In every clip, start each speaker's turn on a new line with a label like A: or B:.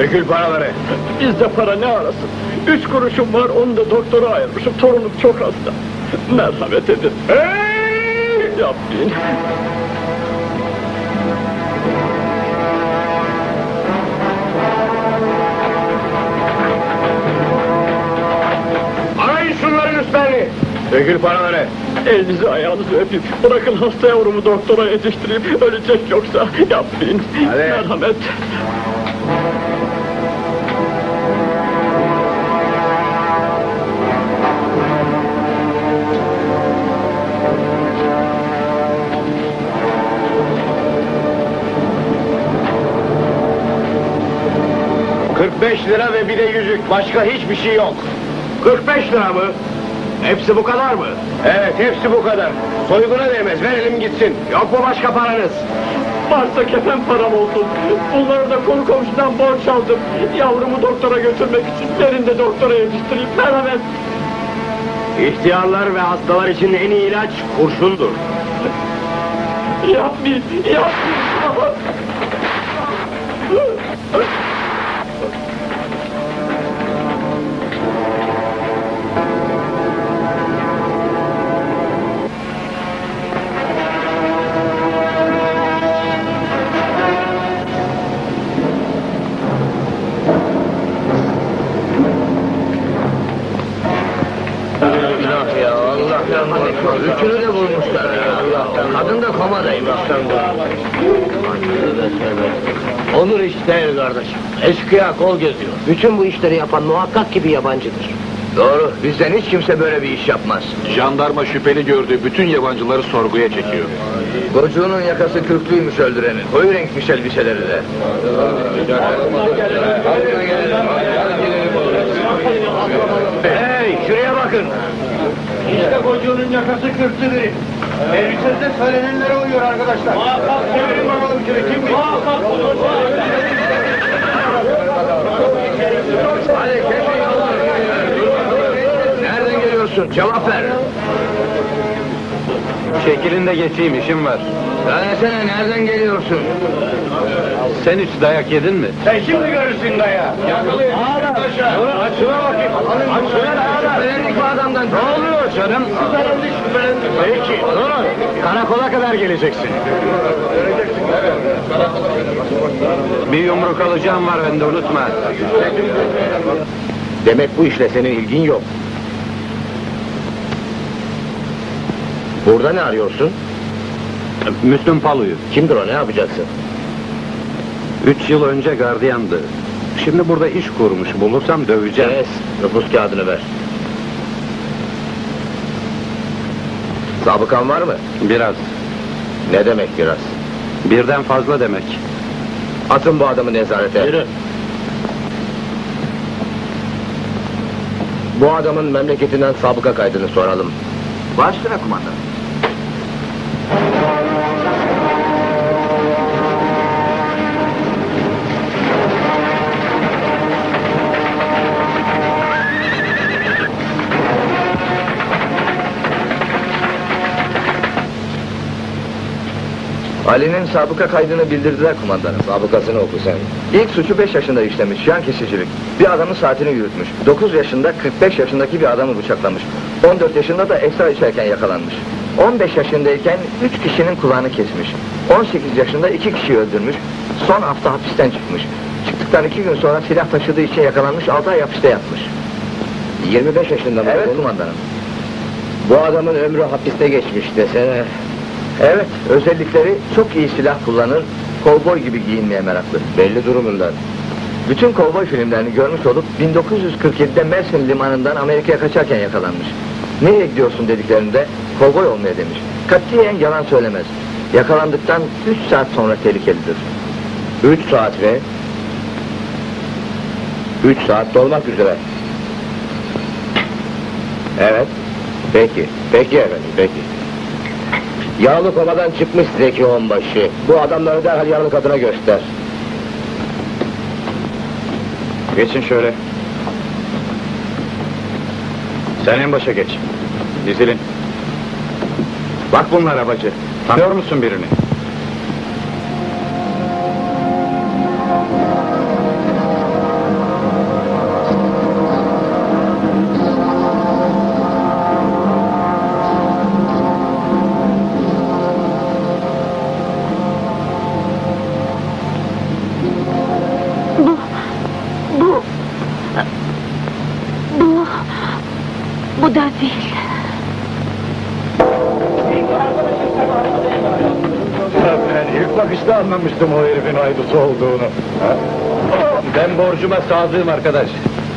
A: Dökül paraları.
B: Bizde para ne arasın? 3 kuruşum var, onu da doktora ayırmışım. Torunum çok hasta. Merhamet edin.
A: Hey!
B: Yapmayın.
A: Arayın şunların üstlerini. Dökül paraları.
B: Elinizi ayağınızı öpeyim. Bırakın hasta yavrumu doktora yetiştireyim. Ölecek yoksa. Yapmayın.
A: Hadi.
B: Merhamet.
A: $45 ve bir de yüzük. Başka hiçbir şey yok. 45 lira mı? Hepsi bu kadar mı? Evet, hepsi bu kadar. Soyguna değmez, verelim gitsin. Yok mu başka paranız?
B: Varsa kefen param olsun. Bunları da konu komşudan borç aldım. Yavrumu doktora götürmek için. Verin de doktora yetiştireyim. Merhamet.
A: İhtiyarlar ve hastalar için en iyi ilaç kurşundur.
B: Yapmayın. Yapmayın.
A: Üçünü de bulmuşlar ya. Kadın da komadaymış. Onur iş değil kardeşim. Eşkıya kol geziyor.
C: Bütün bu işleri yapan muhakkak ki bir yabancıdır.
A: Doğru. Bizden hiç kimse böyle bir iş yapmaz.
D: Jandarma şüpheli gördüğü bütün yabancıları sorguya çekiyor.
A: Gocuğunun yakası kürklüymüş öldürenin. Koyu renkmiş elbiseleri de. Hey, şuraya bakın.
E: İşte Gocuğunun yakası kırklıdır. Elbisede söylenenlere uyuyor arkadaşlar. Çevirin bakalım şöyle kim bilir?
A: Hadi kesin. Nereden geliyorsun? Cevap ver.
D: Çekilin de geçeyim, işim var.
A: Söylesene, nereden geliyorsun?
D: Sen hiç dayak yedin mi?
A: Sen şimdi görürsün daya. Yakalayın. Aç şuna bakayım. Aç şuna. Şüphelendik bu adamdan.
D: Ne oluyor canım?
A: Şüphelendik.
D: Peki, durun. Karakola kadar geleceksin. Bir yumruk alacağım var bende, unutma.
A: Demek bu işle senin ilgin yok. Burada ne arıyorsun?
D: Müslüm Palu'yu.
A: Kimdir o, ne yapacaksın?
D: 3 yıl önce gardiyandı. Şimdi burada iş kurmuş, bulursam döveceğim.
A: Kes, nüfus kağıdını ver. Sabıkan var mı?
D: Biraz.
A: Ne demek biraz?
D: Birden fazla demek.
A: Atın bu adamı nezarete.
B: Yürü.
A: Bu adamın memleketinden sabıka kaydını soralım.
C: Başüstüne kumandan.
A: Ali'nin sabıka kaydını bildirdiler kumandanım. Sabıkasını oku sen. İlk suçu 5 yaşında işlemiş, yan kesicilik. Bir adamın saatini yürütmüş. 9 yaşında 45 yaşındaki bir adamı bıçaklamış. 14 yaşında da esrar içerken yakalanmış. 15 yaşındayken 3 kişinin kulağını kesmiş. 18 yaşında 2 kişiyi öldürmüş. Son hafta hapisten çıkmış. Çıktıktan 2 gün sonra silah taşıdığı için yakalanmış, 6 ay hapiste yatmış. 25 yaşında mı? Evet kumandanım. Bu adamın ömrü hapiste geçmiş desene. Evet, özellikleri çok iyi silah kullanır, kovboy gibi giyinmeye meraklı. Belli durumundan. Bütün kovboy filmlerini görmüş olup 1947'de Mersin limanından Amerika'ya kaçarken yakalanmış. Nereye gidiyorsun dediklerinde kovboy olmaya demiş. Katiyen yalan söylemez. Yakalandıktan 3 saat sonra tehlikelidir. 3 saat mi? 3 saat dolmak üzere. Evet. Peki efendim, peki. Yağlı komadan çıkmış Zeki Onbaşı. Bu adamları derhal yaralı kadına göster.
D: Geçin şöyle. Sen en başa geç. Dizilin. Bak bunlara bacı. Tanıyor musun birini?
F: Bu da değil.
D: Ben ilk bakışta anlamıştım o herifin haydusu olduğunu. Ben borcuma sadığım arkadaş.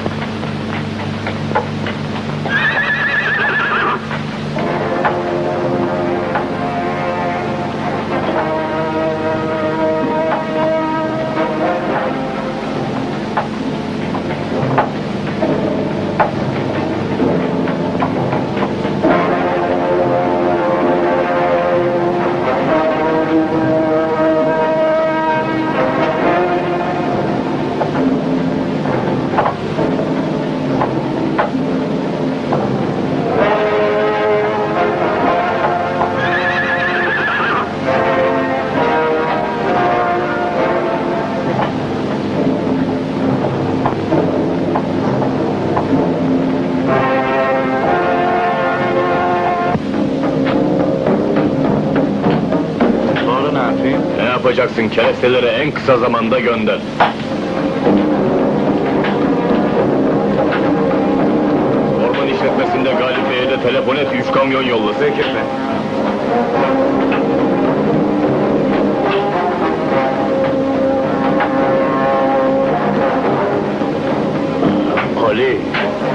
G: Ne yapacaksın? Keresteleri en kısa zamanda gönder. Orman işletmesinde Galip Bey'e de telefon et, 3 kamyon yollasın.
D: Peki efendim.
G: Ali.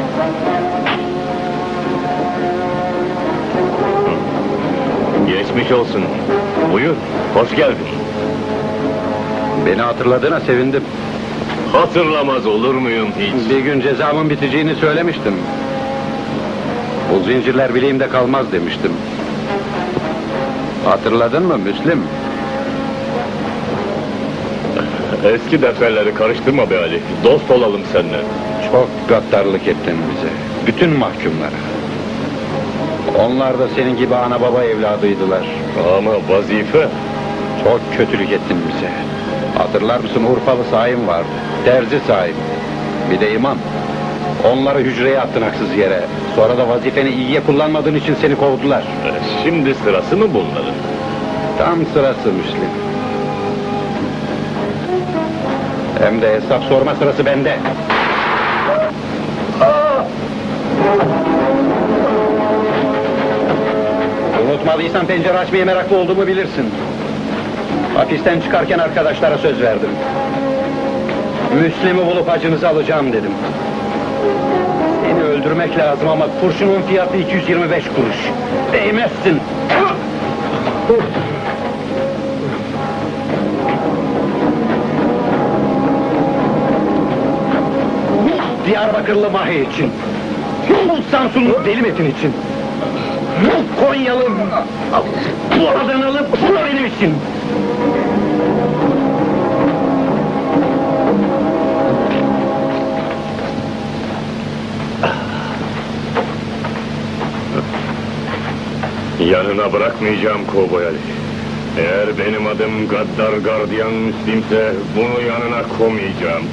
G: Geçmiş olsun. Buyur, hoş geldin.
D: Beni hatırladığına sevindim.
G: Hatırlamaz olur muyum hiç?
D: Bir gün cezamın biteceğini söylemiştim. Bu zincirler bileğimde kalmaz demiştim. Hatırladın mı Müslim?
G: Eski defterleri karıştırma be Ali. Dost olalım seninle.
D: Çok gaddarlık ettin bize. Bütün mahkumlara. Onlar da senin gibi ana baba evladıydılar.
G: Ama vazife.
D: Çok kötülük ettin bize. Hatırlar mısın, Urfalı Saim vardı. Terzi Saim. Bir de imam. Onları hücreye attın haksız yere. Sonra da vazifeni iyiye kullanmadığın için seni kovdular.
G: Şimdi sırası mı bunların?
D: Tam sırası Müslim. Hem de hesap sorma sırası bende. Unutmadıysan pencere açmaya meraklı olduğumu bilirsin. Hapisten çıkarken arkadaşlara söz verdim. Müslim'i bulup acınızı alacağım dedim. Seni öldürmek lazım ama kurşunun fiyatı 225 kuruş. Değmezsin. Diyarbakırlı Mahi için. Bu Samsunlu Deli Metin için. Bu Konyalı, bu Adanalı, bu benim için.
G: Yanına bırakmayacağım kovboy Ali. Eğer benim adım Gaddar Gardiyan Müslim'se bunu yanına koymayacağım.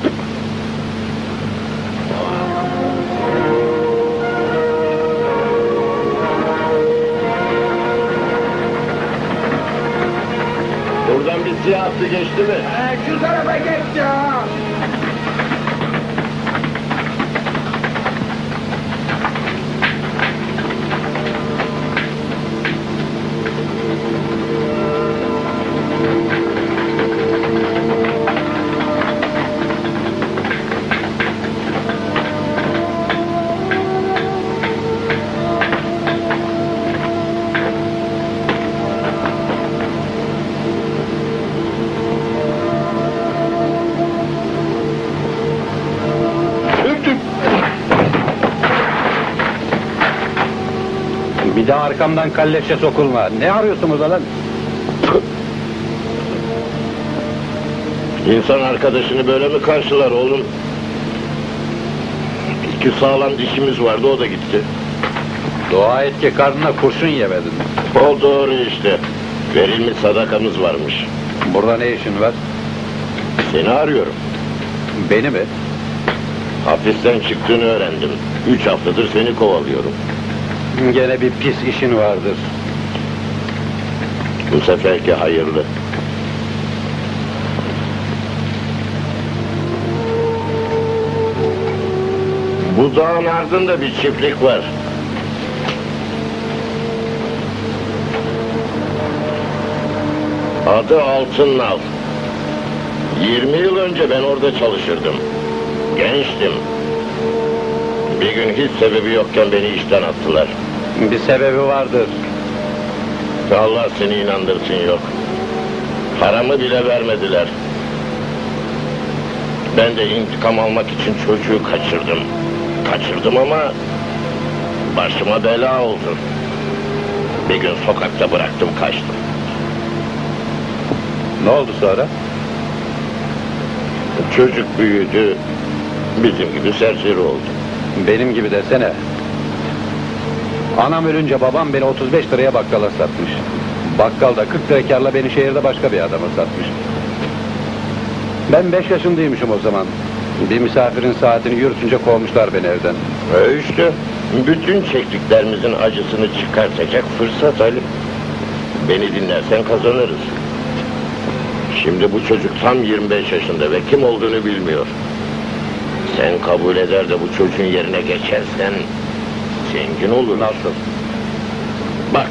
G: Buradan bir siyah attı geçti mi?
E: Şu tarafa geç ya.
D: Bir daha arkamdan kalleşe sokulma. Ne arıyorsun burada lan?
G: İnsan arkadaşını böyle mi karşılar oğlum? 2 sağlam dişimiz vardı, o da gitti.
D: Dua et ki karnına kurşun yemedin.
G: O doğru işte. Verilmiş sadakamız varmış.
D: Burada ne işin var?
G: Seni arıyorum.
D: Beni mi?
G: Hapisten çıktığını öğrendim. 3 haftadır seni kovalıyorum.
D: Gene bir pis işin vardır.
G: Bu seferki hayırlı.
F: Bu dağın ardında bir çiftlik var. Adı Altınlav. 20 yıl önce ben orada çalışırdım. Gençtim. Bir gün hiç sebebi yokken beni işten attılar.
D: Bir sebebi vardır.
F: Allah seni inandırsın, yok. Paramı bile vermediler. Ben de intikam almak için çocuğu kaçırdım. Kaçırdım ama başıma bela oldu. Bir gün sokakta bıraktım, kaçtım.
D: Ne oldu sonra?
F: Çocuk büyüdü, bizim gibi serseri oldu.
D: Benim gibi desene. Anam ölünce babam beni 35 liraya bakkala satmış. Bakkal da 40 lira kârla beni şehirde başka bir adama satmış. Ben 5 yaşındaymışım o zaman. Bir misafirin saatini yürütünce kovmuşlar beni evden.
F: İşte bütün çektiklerimizin acısını çıkartacak fırsat Ali. Beni dinlersen kazanırız. Şimdi bu çocuk tam 25 yaşında ve kim olduğunu bilmiyor. Sen kabul eder de bu çocuğun yerine geçersen zengin olur.
D: Nasıl?
F: Bak.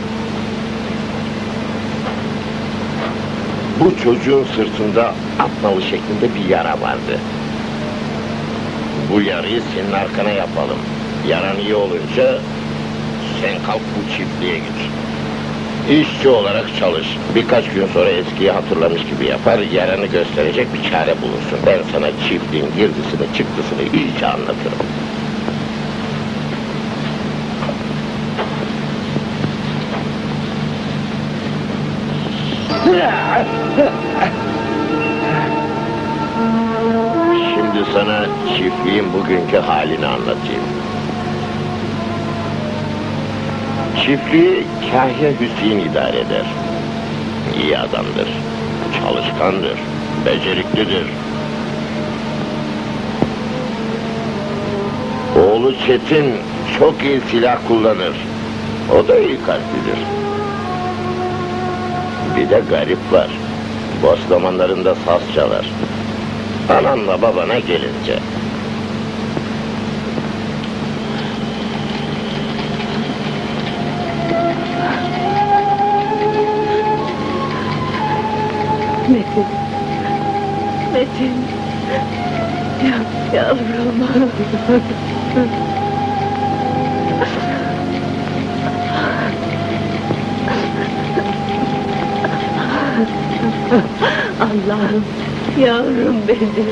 F: Bu çocuğun sırtında atnalı şeklinde bir yara vardı. Bu yarayı senin arkana yapalım. Yaran iyi olunca sen kalk bu çiftliğe git. İşçi olarak çalış. Birkaç gün sonra eskiyi hatırlamış gibi yapar, yaranı gösterecek bir çare bulursun. Ben sana çiftliğin girdisini çıktısını iyice anlatırım. Şimdi sana çiftliğin bugünkü halini anlatayım. Çiftliği Kahya Hüseyin idare eder. İyi adamdır, çalışkandır, beceriklidir. Oğlu Çetin çok iyi silah kullanır. O da iyi kalplidir. Bir de garip var. Boş zamanlarında saz çalar. Ananla babana gelince.
H: Metin. Metin. Yavrum. Allah'ım, yavrum benim.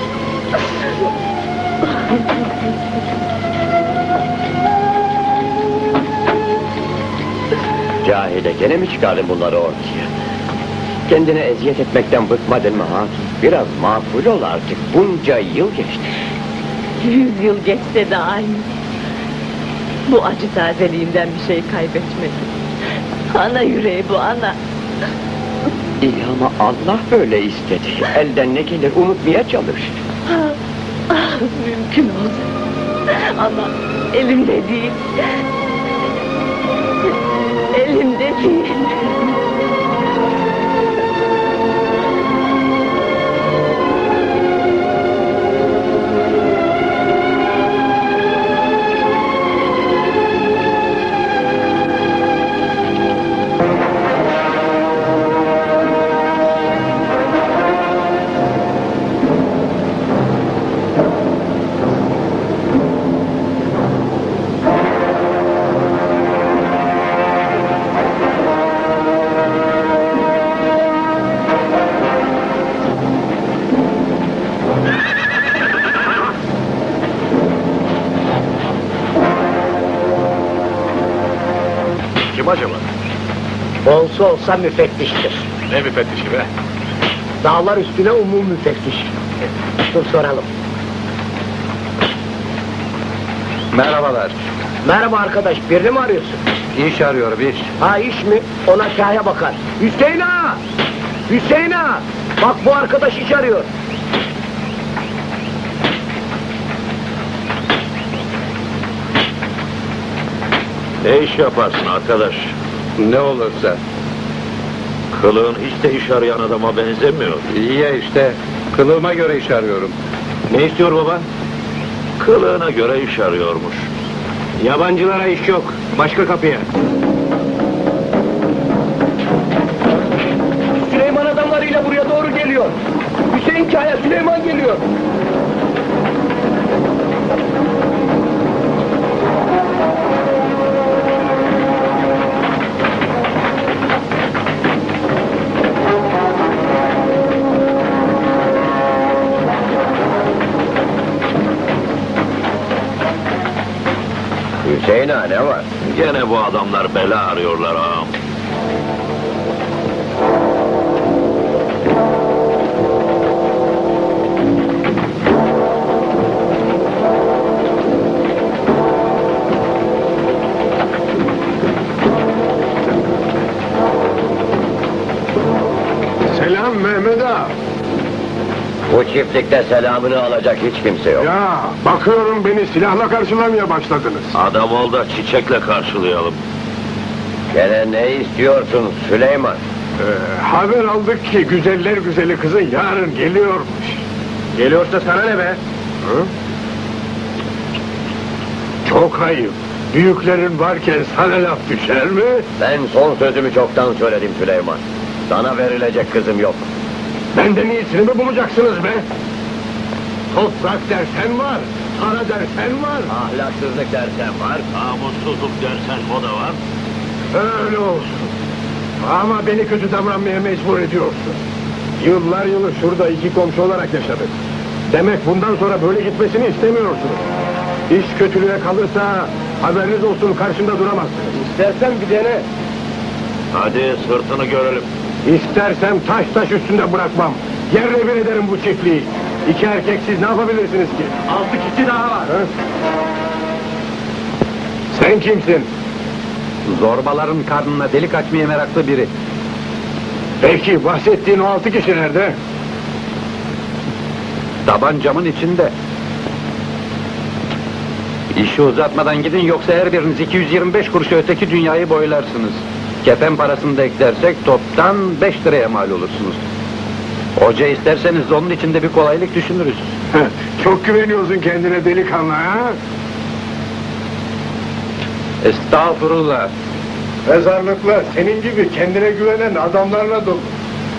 C: Cahide, gene mi çıkardın bunları ortaya? Kendine eziyet etmekten bıkmadın mı hatun? Biraz makul ol artık, bunca yıl geçti.
H: 100 yıl geçse de aynı. Bu acı tazeliğinden bir şey kaybetmedim. Ana yüreği bu, ana.
C: İyi ama Allah böyle istedi. Elden ne gelir unutmaya çalış.
H: Mümkün olsa. Ama elimde değil. Elimde değil.
F: Kim acaba?
C: Olsa olsa müfettiştir.
F: Ne müfettişi be?
C: Dağlar üstüne umum müfettiş. Dur soralım.
D: Merhabalar.
C: Merhaba arkadaş, birini mi arıyorsun?
D: İş arıyorum, iş.
C: Ha iş mi? Ona Kahya bakar. Hüseyin ağa! Hüseyin ağa! Bak bu arkadaş iş arıyor.
F: Ne iş yaparsın arkadaş?
D: Ne olursa.
F: Kılığın hiç de iş arayan adama benzemiyor.
D: İyi ya işte. Kılığıma göre iş arıyorum.
F: Ne istiyor baba?
G: Kılığına göre iş arıyormuş.
E: Yabancılara iş yok. Başka kapıya.
B: Süleyman adamlarıyla buraya doğru geliyor. Hüseyin Kaya, Süleyman geliyor.
C: Hüseyin ağa ne var?
G: Gene bu adamlar bela arıyorlar ağam.
E: Selam Mehmet ağa.
C: Bu çiftlikte selamını alacak hiç kimse yok.
E: Ya bakıyorum beni silahla karşılamaya başladınız.
G: Adam ol da çiçekle karşılayalım.
C: Gene ne istiyorsun Süleyman?
E: Haber aldık ki güzeller güzeli kızın yarın geliyormuş. Geliyorsa sana ne be? Hı? Çok ayıp. Büyüklerin varken sana laf düşer mi?
C: Ben son sözümü çoktan söyledim Süleyman. Sana verilecek kızım yok.
E: Benden iyisini mi bulacaksınız be? Toprak dersen var, para dersen var.
C: Ahlaksızlık dersen var.
G: Namussuzluk dersen o da var.
E: Öyle olsun. Ama beni kötü davranmaya mecbur ediyorsun. Yıllar yılı şurada iki komşu olarak yaşadık. Demek bundan sonra böyle gitmesini istemiyorsunuz. İş kötülüğe kalırsa haberiniz olsun, karşımda duramazsınız. İstersen bir dene.
G: Hadi sırtını görelim.
E: İstersem taş üstünde bırakmam. Yerle bir ederim bu çiftliği. İki erkek siz ne yapabilirsiniz ki? 6 kişi daha var. Sen kimsin?
D: Zorbaların karnına delik açmaya meraklı biri.
E: Peki bahsettiğin o 6 kişi nerede?
D: Tabancamın içinde. İşi uzatmadan gidin yoksa her biriniz 225 kuruşa öteki dünyayı boylarsınız. Kefen parasını da eklersek toptan 5 liraya mal olursunuz. Hoca isterseniz onun için de bir kolaylık düşünürüz.
E: Çok güveniyorsun kendine delikanlı ha?
D: Estağfurullah.
E: Mezarlıklar senin gibi kendine güvenen adamlarla dolu.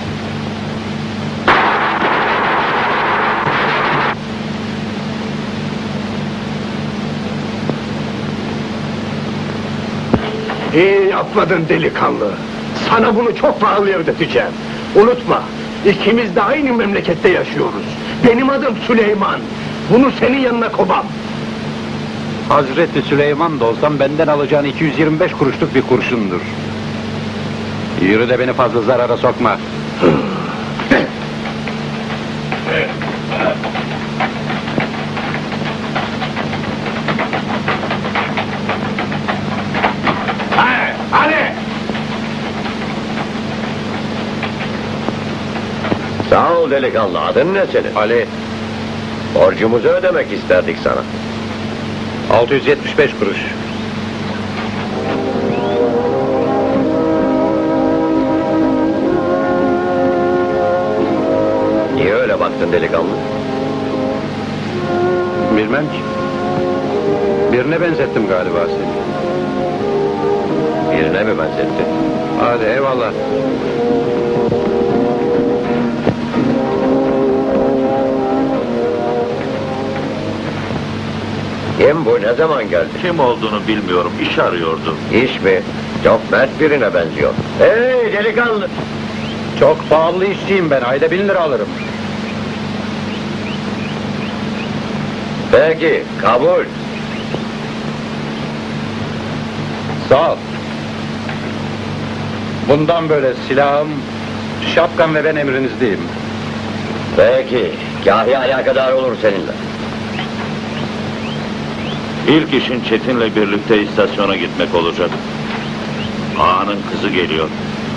E: İyi yapmadın delikanlı. Sana bunu çok pahalıya ödeteceğim. Unutma, ikimiz de aynı memlekette yaşıyoruz. Benim adım Süleyman. Bunu senin yanına koymam.
D: Hazreti Süleyman da olsam benden alacağın 225 kuruşluk bir kurşundur. Yürü de beni fazla zarara sokma.
E: Hadi!
C: Sağ ol delikanlı, adın ne senin?
D: Ali,
C: Borcumuzu ödemek isterdik sana.
D: 675 kuruş.
C: Niye öyle baktın delikanlı?
D: Bilmem ki. Birine benzettim galiba seni.
C: Birine mi benzettin?
D: Hadi eyvallah.
C: Kim bu, ne zaman geldi?
G: Kim olduğunu bilmiyorum, iş arıyordu.
C: İş mi? Çok mert birine benziyor. Hey delikanlı!
D: Çok pahalı işçiyim ben, ayda 1000 lira alırım.
C: Peki, kabul.
D: Sağ ol. Bundan böyle silahım, şapkam ve ben emrinizdeyim.
C: Peki, Kahya alakadar olur seninle.
G: İlk işin Çetin'le birlikte istasyona gitmek olacak. Ağanın kızı geliyor.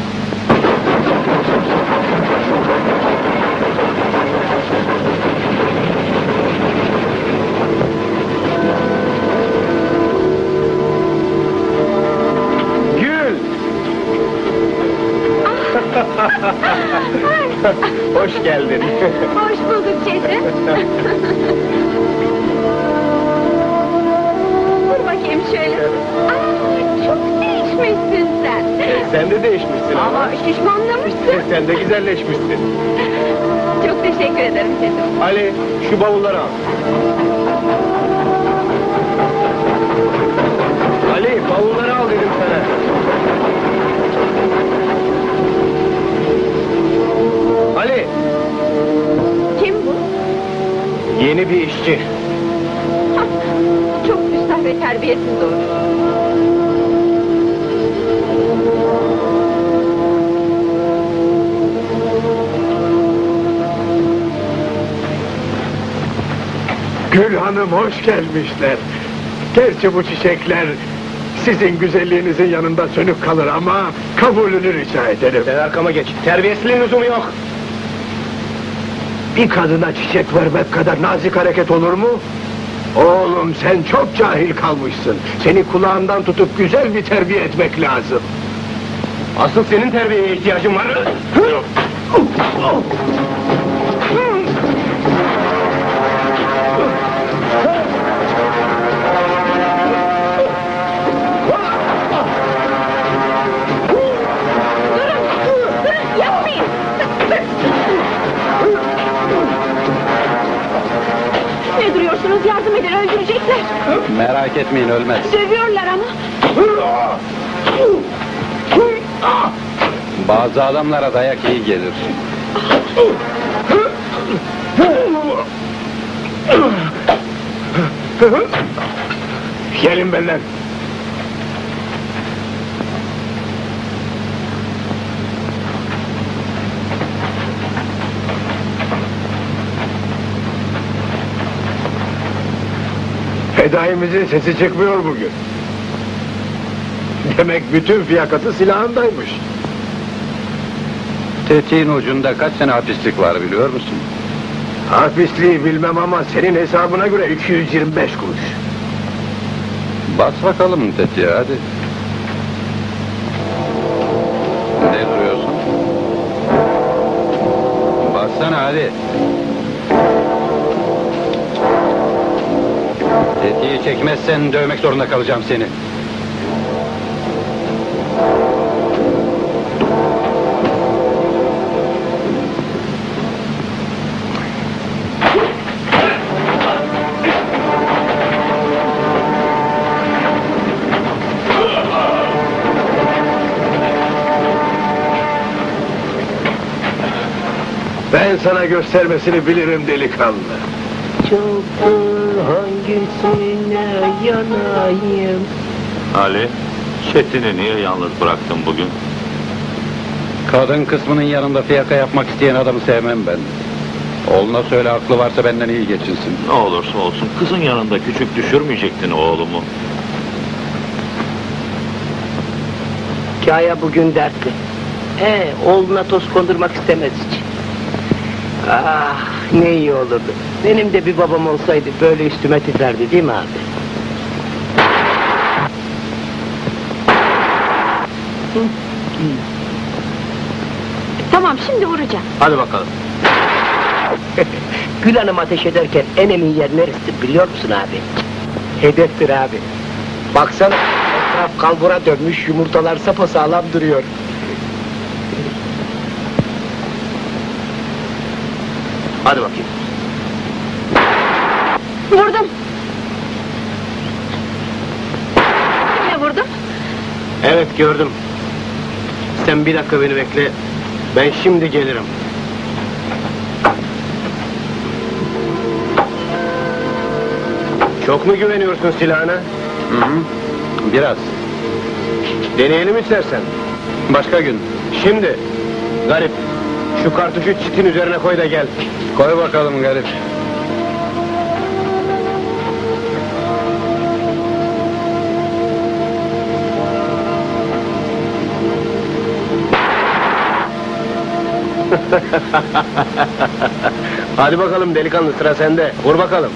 E: Gül!
A: Hoş geldin.
I: Hoş bulduk Çetin.
E: Sen de değişmişsin ama.
H: Şişmanlamışsın.
E: Sen de güzelleşmişsin.
H: Çok teşekkür ederim dedim.
E: Ali, şu bavulları al. Ali, bavulları al dedim sana. Ali,
H: Kim bu?
E: yeni bir işçi.
H: Çok üstad ve terbiyesiz doğrusu.
E: Gül Hanım hoş gelmişler. Gerçi bu çiçekler sizin güzelliğinizin yanında sönük kalır ama kabulünü rica ederim. Sen arkama geç. Terbiyesizliğin lüzumu yok. Bir kadına çiçek vermek kadar nazik hareket olur mu? Oğlum sen çok cahil kalmışsın. Seni kulağından tutup güzel bir terbiye etmek lazım. Asıl senin terbiyeye ihtiyacın var.
H: Yapmayın! Ne duruyorsunuz? Yardım edin, öldürecekler.
D: Merak etmeyin, ölmez.
H: Dövüyorlar ama.
D: Bazı adamlara dayak iyi gelir.
E: Gelin benden. Fedaimizin sesi çıkmıyor bugün. Demek bütün fiyakatı silahındaymış.
D: Tetiğin ucunda kaç sene hapislik var biliyor musun?
E: Hapisliği bilmem ama senin hesabına göre 225 kuruş.
D: Bas bakalım tetiğe hadi. Ne duruyorsun? Bassana hadi. Tetiği çekmezsen dövmek zorunda kalacağım seni.
E: Ben sana göstermesini bilirim delikanlı.
C: Çoktur hangisine yanayım?
G: Ali, Çetin'i niye yalnız bıraktın bugün?
D: Kadın kısmının yanında fiyaka yapmak isteyen adamı sevmem ben. Oğluna söyle aklı varsa benden iyi geçinsin.
G: Ne olursa olsun kızın yanında küçük düşürmeyecektin oğlumu.
C: Kaya bugün dertli. Oğluna toz kondurmak istemez hiç. Ah, ne iyi olurdu. Benim de bir babam olsaydı böyle üstüme titerdi değil mi abi?
H: Tamam, şimdi vuracağım.
E: Hadi bakalım.
C: Gül Hanım ateş ederken en emin yer neresidir biliyor musun abi? Hedeftir abi. Baksana, etraf kalbura dönmüş, yumurtalar sapasağlam duruyor.
E: Hadi bakayım.
H: Vurdum. Kimle vurdum?
E: Evet gördüm. Sen bir dakika beni bekle. Ben şimdi gelirim. Çok mu güveniyorsun silahına?
D: Biraz.
E: Deneyelim istersen.
D: Başka gün.
E: Şimdi. Garip. Şu kartuşu çitin üzerine koy da gel.
D: Koy bakalım garip.
E: Hadi bakalım delikanlı, sıra sende. Vur bakalım.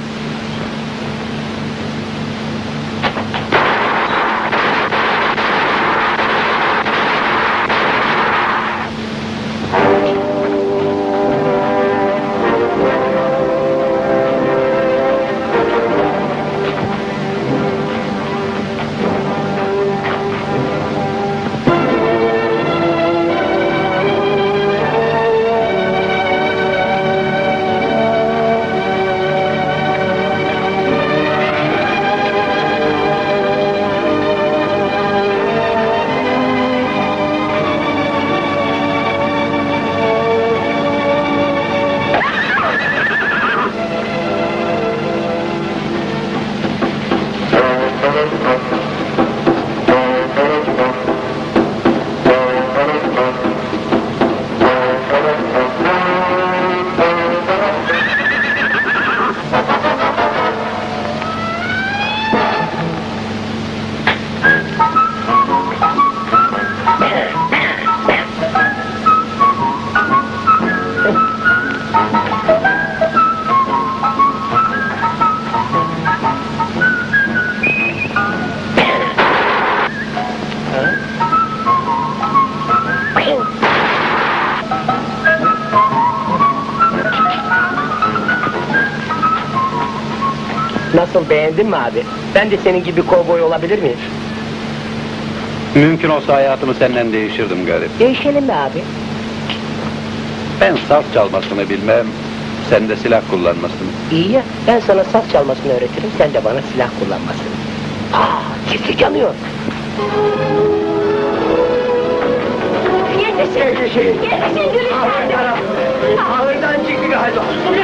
C: Nasıl, beğendin mi abi? Ben de senin gibi kovboy olabilir miyim?
D: Mümkün olsa hayatımı senden değişirdim garip.
C: Değişelim mi abi?
D: Ben saz çalmasını bilmem, sen de silah kullanmasını.
C: İyi ya, ben sana saz çalmasını öğretirim, sen de bana silah kullanmasını. Çiftlik yanıyor.
H: Yetişin! Yetişin Gülüşen!
C: Ağırdan çıktı galiba.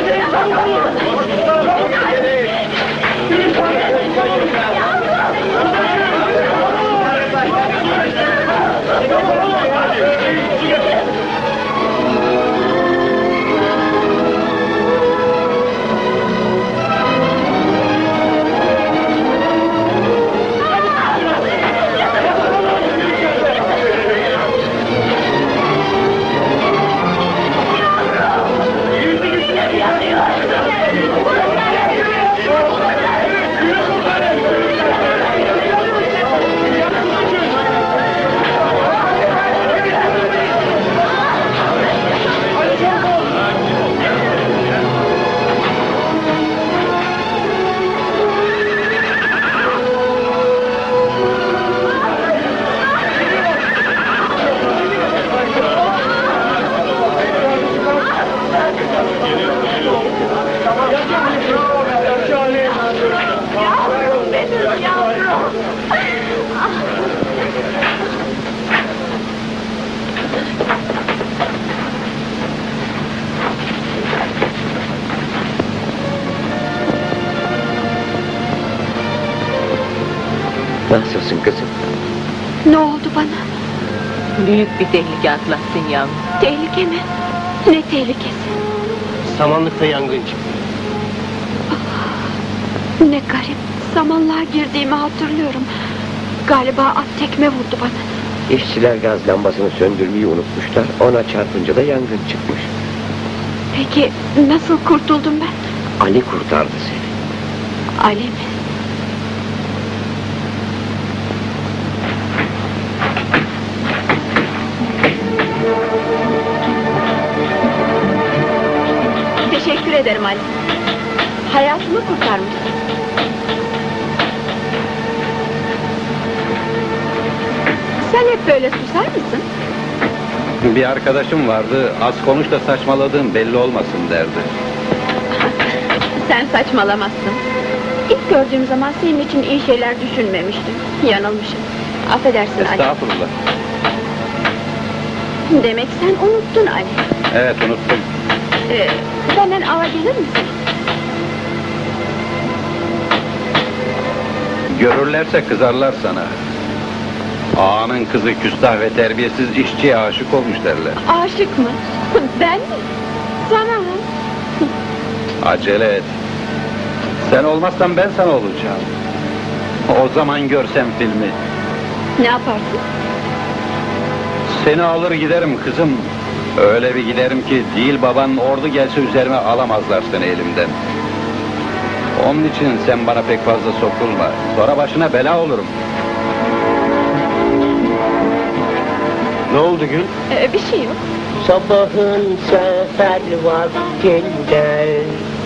H: Yavrum benim yavrum!
A: Nasılsın kızım?
I: Ne oldu bana?
H: Büyük bir tehlike atlattın yavrum.
I: Tehlike mi? Ne tehlikesi?
C: Samanlıkta yangın çıktı.
I: Ne garip. Samanlığa girdiğimi hatırlıyorum. Galiba at tekme vurdu bana.
A: İşçiler gaz lambasını söndürmeyi unutmuşlar. Ona çarpınca da yangın çıkmış.
I: Peki nasıl kurtuldum ben?
A: Ali kurtardı seni.
I: Ali mi? Teşekkür ederim Ali. Hayatımı kurtarmışsın. Sen hep böyle susar mısın?
D: Bir arkadaşım vardı, az konuş da saçmaladığın belli olmasın derdi.
I: Sen saçmalamazsın. İlk gördüğüm zaman senin için iyi şeyler düşünmemiştim. Yanılmışım. Affedersin Ali.
D: Estağfurullah.
I: Demek sen unuttun Ali.
D: Evet, unuttum.
I: Benden ava gelir misin?
D: Görürlerse kızarlar sana. Ağanın kızı küstah ve terbiyesiz işçiye aşık olmuş derler.
I: Aşık mı? Ben mi? Sana mı?
D: Acele et. Sen olmazsan ben sana olacağım. O zaman görsem filmi.
I: Ne yaparsın?
D: Seni alır giderim kızım. Öyle bir giderim ki değil baban ordu gelse üzerime alamazlar seni elimden. Onun için sen bana pek fazla sokulma. Sonra başına bela olurum. Ne oldu Gül?
I: Bir şey yok.
C: Sabahın sefer vaktinde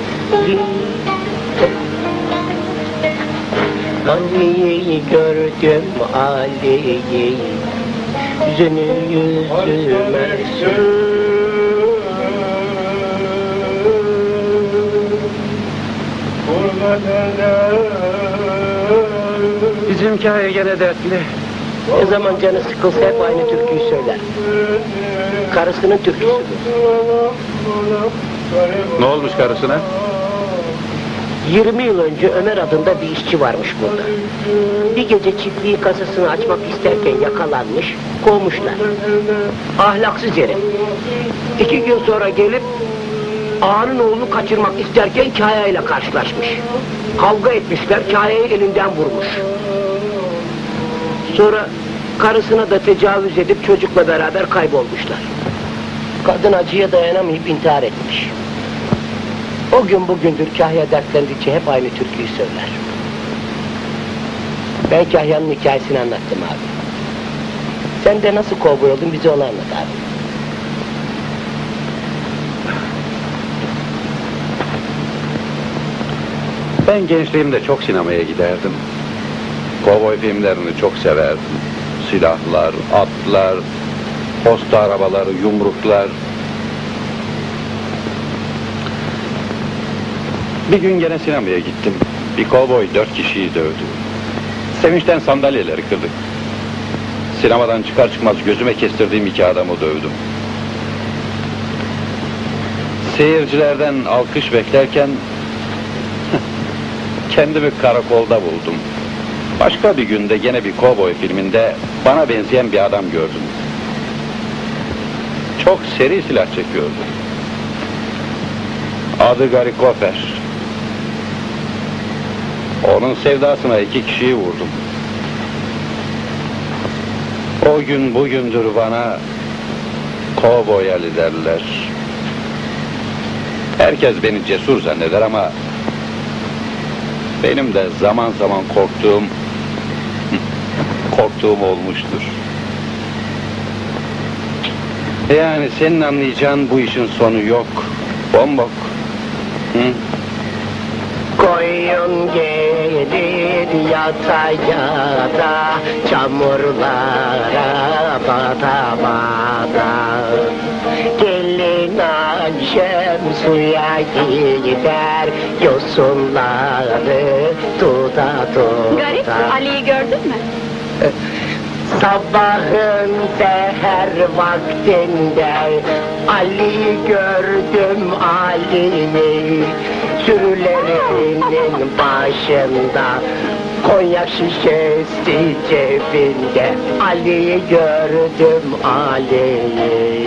C: Ali'yi gördüm, Ali'yi yüzünü yüzüme
D: Bizim hikaye gene dertli.
C: Ne zaman canı sıkılsa hep aynı türküyü söyler. Karısının türküsü bu.
D: Ne olmuş karısına?
C: 20 yıl önce Ömer adında bir işçi varmış burada. bir gece çiftliği kasasını açmak isterken yakalanmış, kovmuşlar. Ahlaksız herif. 2 gün sonra gelip ağanın oğlunu kaçırmak isterken Kaya ile karşılaşmış. Kavga etmişler, Kaya'yı elinden vurmuş. Sonra karısına da tecavüz edip çocukla beraber kaybolmuşlar. Kadın acıya dayanamayıp intihar etmiş. O gün bugündür Kahya dertlendikçe hep aynı türküyü söyler. Ben Kahya'nın hikayesini anlattım abi. Sen de nasıl kovboy oldun bize onu anlat abi.
D: Ben gençliğimde çok sinemaya giderdim. Kovboy filmlerini çok severdim. Silahlar, atlar, posta arabaları, yumruklar. Bir gün gene sinemaya gittim. Bir kovboy 4 kişiyi dövdü. Sevinçten sandalyeleri kırdık. Sinemadan çıkar çıkmaz gözüme kestirdiğim 2 adamı dövdüm. Seyircilerden alkış beklerken kendimi karakolda buldum. Başka bir günde gene bir kovboy filminde bana benzeyen bir adam gördüm. Çok seri silah çekiyordu. Adı Gary Cooper. Onun sevdasına 2 kişiyi vurdum. O gün bugündür bana Kovboy Ali derler. Herkes beni cesur zanneder ama benim de zaman zaman korktuğum olmuştur. Yani senin anlayacağın bu işin sonu yok. Bombok. Hı?
C: Koyun gelir yata yata, çamurlara bata bata. Gelin Ayşem suya gider, yosunları tuta tuta.
I: Garip, Ali'yi gördün mü?
C: Sabahın seher vaktinde Ali'yi gördüm, Ali'yi. Sürülerinin başında, konyak şişesi cebinde, Ali'yi gördüm, Ali'yi.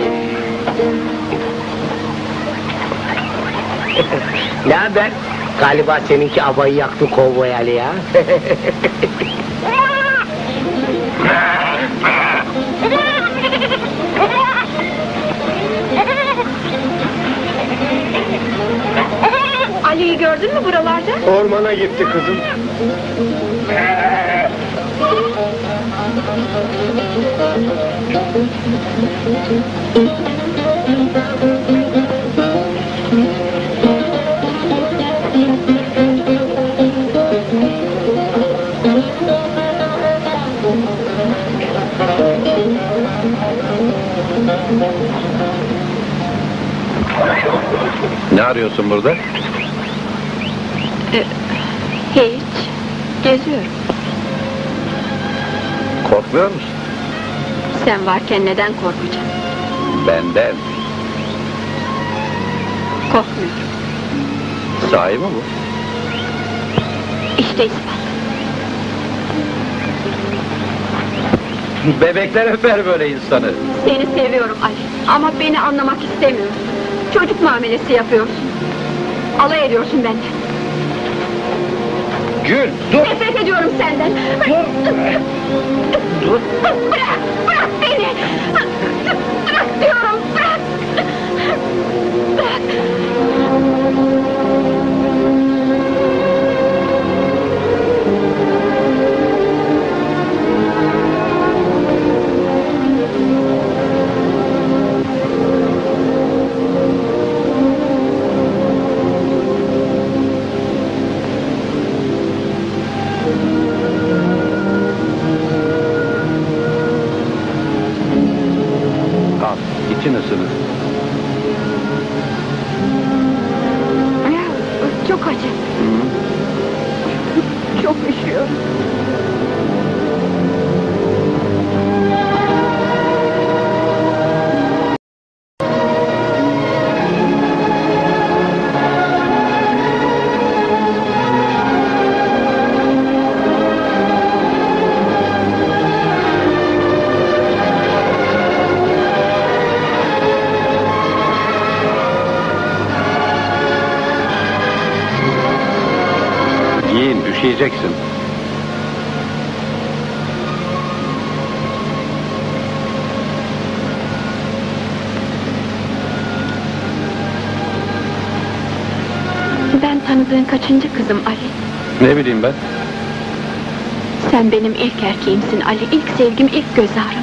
C: Ne haber? Galiba seninki abayı yaktı kovboy Ali ya.
I: Ali'yi gördün mü buralarda?
E: Ormana gitti kızım.
D: Ne arıyorsun burada?
I: Hiç. Geziyorum.
D: Korkmuyor musun?
I: Sen varken neden korkacağım?
D: Benden.
I: Korkmuyorum.
D: Sahi mi bu?
I: İşte ispat.
D: Bebekler öper böyle insanı.
I: Seni seviyorum Ali. Ama beni anlamak istemiyorsun. Çocuk muamelesi yapıyorsun. Alay ediyorsun benden.
D: Gül, dur!
I: Nefret ediyorum senden.
D: Dur!
I: Bırak beni! Bırak diyorum, bırak! Bırak!
D: İçin ısınır.
I: Çok acı. Çok üşüyorum.
D: Gideceksin.
I: Ben tanıdığın kaçıncı kızım Ali?
D: Ne bileyim ben?
I: Sen benim ilk erkeğimsin Ali, ilk sevgim, ilk göz ağrım.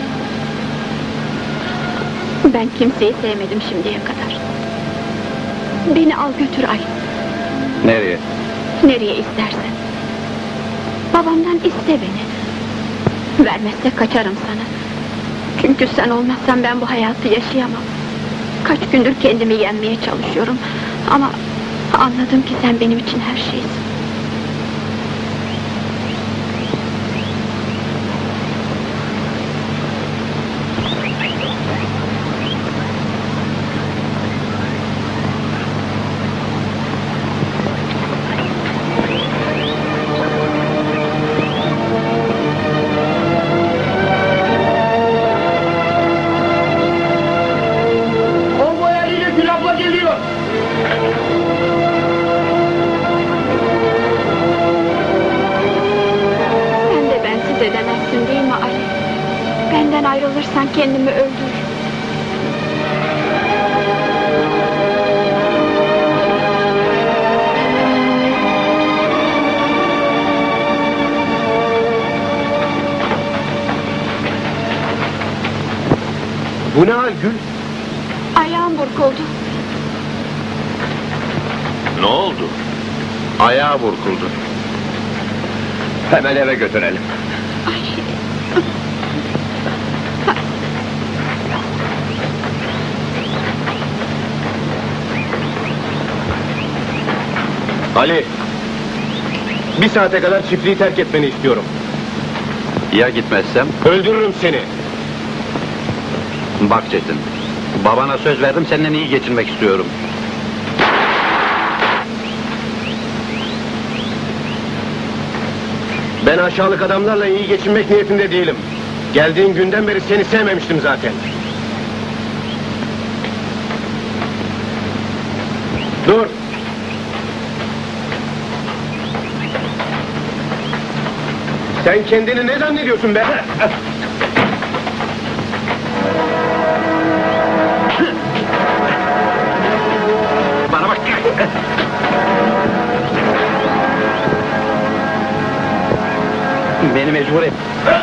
I: Ben kimseyi sevmedim şimdiye kadar. Beni al götür Ali,
D: Nereye?
I: nereye istersen. Babamdan iste beni. Vermezse kaçarım sana. Çünkü sen olmazsan ben bu hayatı yaşayamam. Kaç gündür kendimi yenmeye çalışıyorum. Ama anladım ki sen benim için her şeysin.
C: Kovboy Ali ile Gül abla geliyor.
I: Sen de bensiz edemezsin değil mi Ali? Benden ayrılırsan kendimi öldürürüm.
E: Bu ne hal Gül?
I: Ayağım burkuldu.
F: Ne oldu? Ayağı burkuldu.
A: Hemen eve götürelim.
E: Ali! Bir saate kadar çiftliği terk etmeni istiyorum.
D: Ya gitmezsem?
E: Öldürürüm seni.
D: Bak Çetin, babana söz verdim, seninle iyi geçinmek istiyorum.
E: Ben aşağılık adamlarla iyi geçinmek niyetinde değilim. Geldiğin günden beri seni sevmemiştim zaten. Dur! Sen kendini ne zannediyorsun be?
D: Bana bak! Beni mecbur et.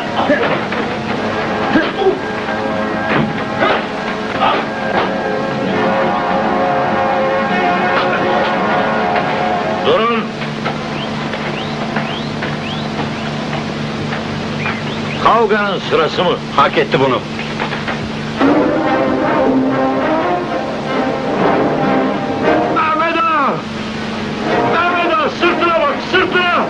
F: Durun! Kavganın sırası mı?
D: Hak etti bunu.
G: Ahmet ağa! Ahmet ağa, sırtına bak, sırtına!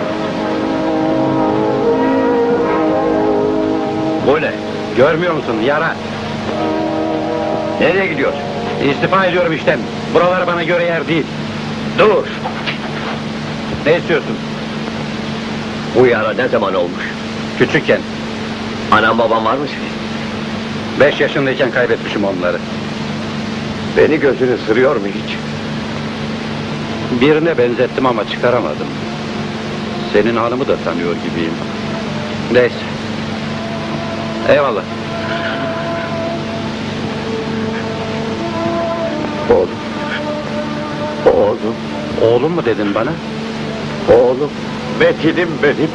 D: Bu ne? Görmüyor musun? Yara.
A: Nereye gidiyorsun?
D: İstifa ediyorum işten. Buralar bana göre yer değil.
A: Dur!
D: Ne istiyorsun?
A: Bu yara ne zaman olmuş?
D: Küçükken,
A: Anam babam var mı?
D: 5 yaşındayken kaybetmişim onları.
A: Beni gözünü sırıyor mu hiç?
D: Birine benzettim ama çıkaramadım. Senin hanımı da tanıyor gibiyim. Neyse. Eyvallah.
A: Oğlum. Oğlum.
D: Oğlum mu dedin bana?
A: Oğlum. Metinim benim.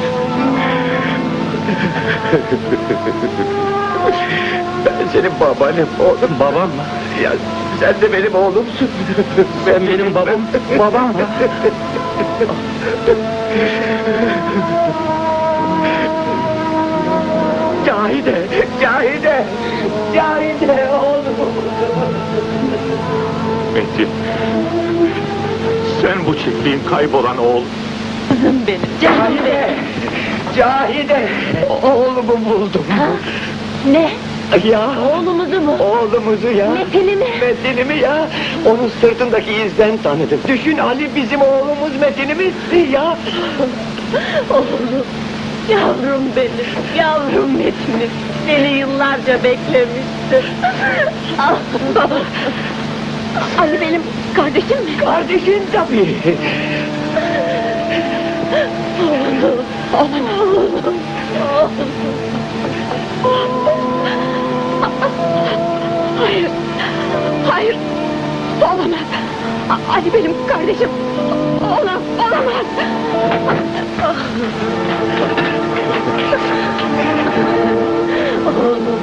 A: Ben senin babanım oğlum.
D: Babam mı?
A: Ya sen de benim oğlumsun.
D: Sen benim babam, babam mı?
A: Cahide, Cahide, Cahide oğlum.
G: Metin, sen bu çiftliğin kaybolan oğul.
H: Benim.
A: Cahide, Cahide, oğlumu buldum.
H: Ne?
A: Ya,
H: Oğlumuzu mu?
A: oğlumuzu ya.
H: Metin'i mi?
A: Metin'imi ya, onun sırtındaki izden tanıdım. Düşün Ali bizim oğlumuz Metin'imiz ya.
H: Oğlum. Yavrum benim. Yavrum Metin'im. Seni yıllarca beklemiştim. Ah,
I: Ali benim kardeşim mi?
A: Kardeşin tabii.
H: Olamaz. Hayır. Hayır. Olamaz. Ali benim kardeşim. Olamaz. Oğlum.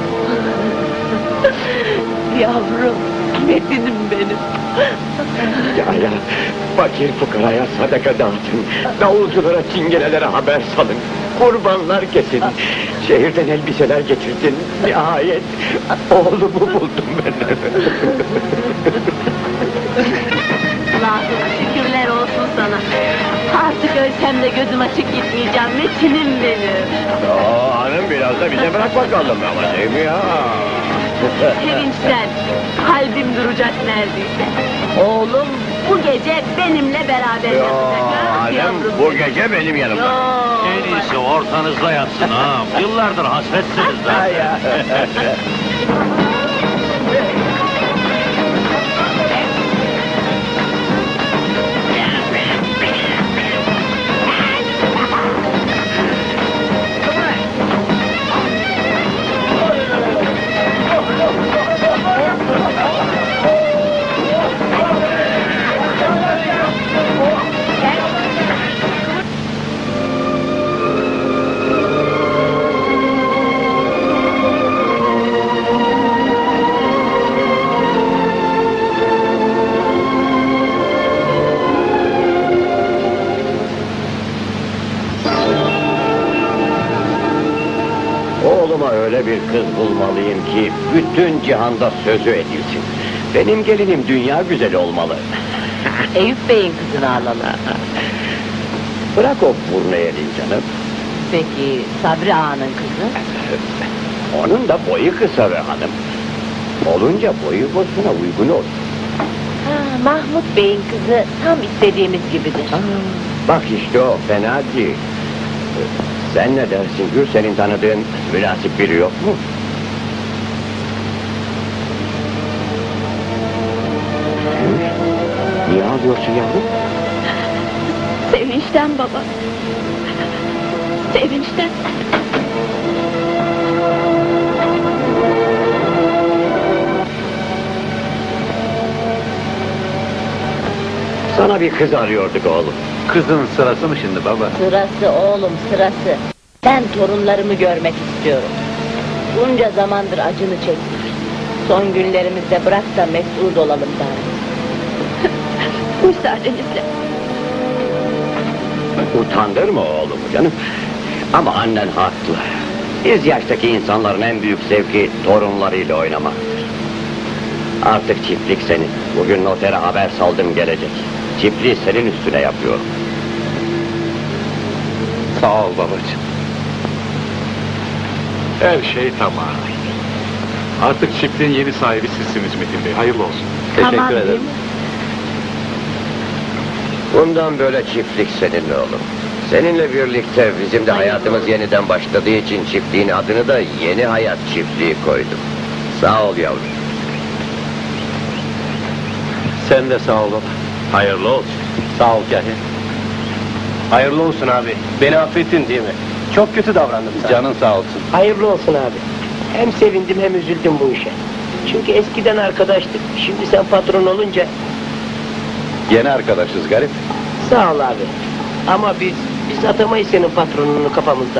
H: Yavrum. Metinim benim.
F: Ya, fakir fukaraya sadaka dağıtın. Davulculara, çingenelere haber salın. Kurbanlar kesin. Şehirden elbiseler getirtin. Nihayet oğlumu buldum ben.
H: Allah'ım şükürler olsun sana. Artık ölsem de gözüm açık gitmeyeceğim. Metinim benim.
F: Hanım biraz da bize bırak bakalım ama değil mi ya?
H: Sevinçten kalbim duracak neredeyse. Oğlum bu gece benimle beraber yatacak. Ha, yavrum.
F: Bu gece benim yanımda.
J: En iyisi ortanızda yatsın ha. Yıllardır hasretsiniz ha.
F: Oğluma öyle bir kız bulmalıyım ki bütün cihanda sözü edilsin. Benim gelinim dünya güzeli olmalı.
H: Eyüp Bey'in kızını alalım.
F: Bırak o burnu elin canım.
H: Peki Sabri Ağa'nın kızı?
F: Onun da boyu kısa be hanım. Olunca boyu bosuna uygun olur.
H: Mahmut Bey'in kızı tam istediğimiz gibidir.
F: Bak işte o fena değil. Sen ne dersin Gül, senin tanıdığın münasip biri yok mu? Niye ağlıyorsun yavrum?
I: Sevinçten baba. Sevinçten.
F: Sana bir kız arıyorduk oğlum.
D: Kızın sırası mı şimdi baba?
H: Sırası oğlum sırası. Ben torunlarımı görmek istiyorum. Bunca zamandır acını çektik. Son günlerimizde bırak da mesut olalım bari.
I: Müsaadenizle.
F: Utandırma oğlum canım. Ama annen haklı. Biz yaştaki insanların en büyük zevki torunlarıyla oynamaktır. Artık çiftlik senin. Bugün notere haber saldım gelecek. Çiftliği senin üstüne yapıyorum.
D: Sağ ol babacığım.
G: Her şey tamam. Artık çiftliğin yeni sahibi sizsiniz Metin Bey. Hayırlı olsun.
D: Teşekkür ederim.
F: Bundan böyle çiftlik seninle oğlum. Seninle birlikte bizim de hayatımız yeniden başladığı için çiftliğin adını da Yeni Hayat Çiftliği koydum. Sağ ol yavrum.
D: Sen de sağ ol baba.
J: Hayırlı olsun.
D: Sağ ol Kahya.
J: Hayırlı olsun abi. Beni affettin değil mi? Çok kötü davrandım sana.
D: Canın sağ olsun.
C: Hayırlı olsun abi. Hem sevindim hem üzüldüm bu işe. Çünkü eskiden arkadaştık. Şimdi sen patron olunca
D: Yeni arkadaşız garip.
C: sağ ol abi. Ama biz atamayız senin patronunu kafamızda.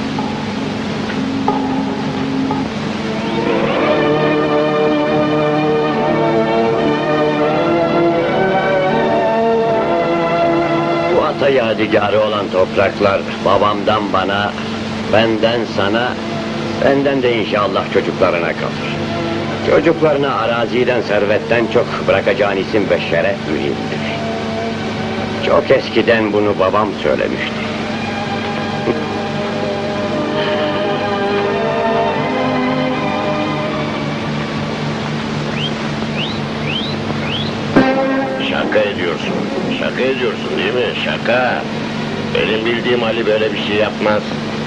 F: Bu ata yadigarı olan topraklar babamdan bana, benden sana, benden de inşallah çocuklarına kalır. Çocuklarına araziden, servetten çok bırakacağın isim ve şeref mühimdir. Çok eskiden bunu babam söylemişti. Şaka ediyorsun. Şaka ediyorsun değil mi? Şaka. Benim bildiğim Ali böyle bir şey yapmaz.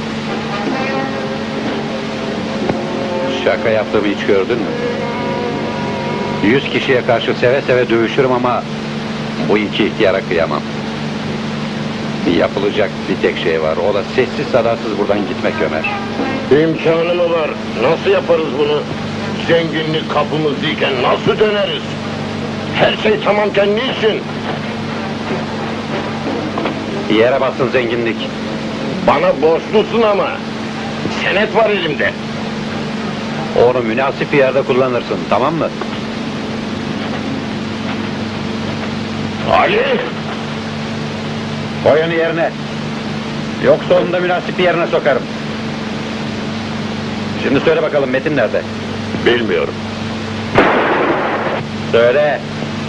D: Şaka yaptığımı hiç gördün mü? 100 kişiye karşı seve seve dövüşürüm ama bu iki ihtiyara kıyamam. Yapılacak bir tek şey var. O da sessiz sadasız buradan gitmek Ömer.
F: İmkanı mı var? Nasıl yaparız bunu? Zenginlik kapımızdayken nasıl döneriz? Her şey tamamken niçin?
D: Yere bassın zenginlik.
F: Bana borçlusun ama. Senet var elimde.
D: Onu münasip bir yerde kullanırsın, tamam mı?
F: Ali!
D: Koy onu yerine. Yoksa onu da münasip bir yerine sokarım. Şimdi söyle bakalım Metin nerede?
F: Bilmiyorum.
D: Söyle.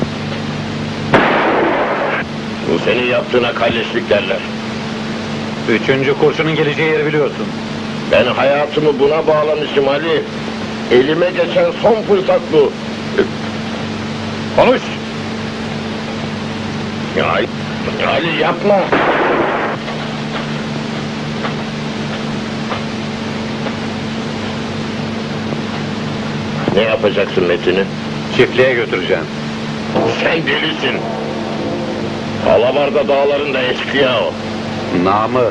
F: Bu senin yaptığına kalleşlik derler.
D: 3. kurşunun geleceği yeri biliyorsun.
F: Ben hayatımı buna bağlamışım Ali. Elime geçen son fırsat bu.
D: Konuş!
F: Ali yapma. Ne yapacaksın Metin'i?
D: Çiftliğe götüreceğim.
F: Sen delisin. Alabarda dağlarında eşkıya o.
D: Namı.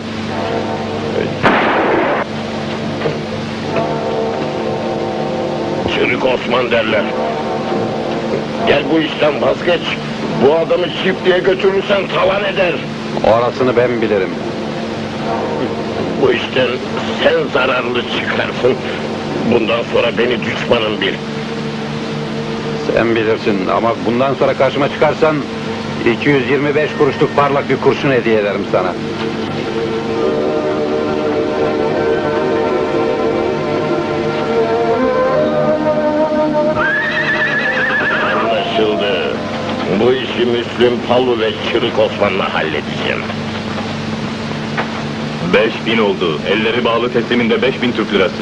F: Çırık Osman derler. Gel bu işten vazgeç. Bu adamı çiftliğe götürürsen talan eder.
D: Orasını ben bilirim.
F: Bu işten sen zararlı çıkarsın. Bundan sonra beni düşmanım bil.
D: Sen bilirsin ama bundan sonra karşıma çıkarsan 225 kuruşluk parlak bir kurşun hediye ederim sana.
F: Anlaşıldı. Bu işi Müslüm Palu ve Çırık Osman'la halledeceğim.
G: 5000 oldu. Elleri bağlı tesliminde 5000 Türk lirası.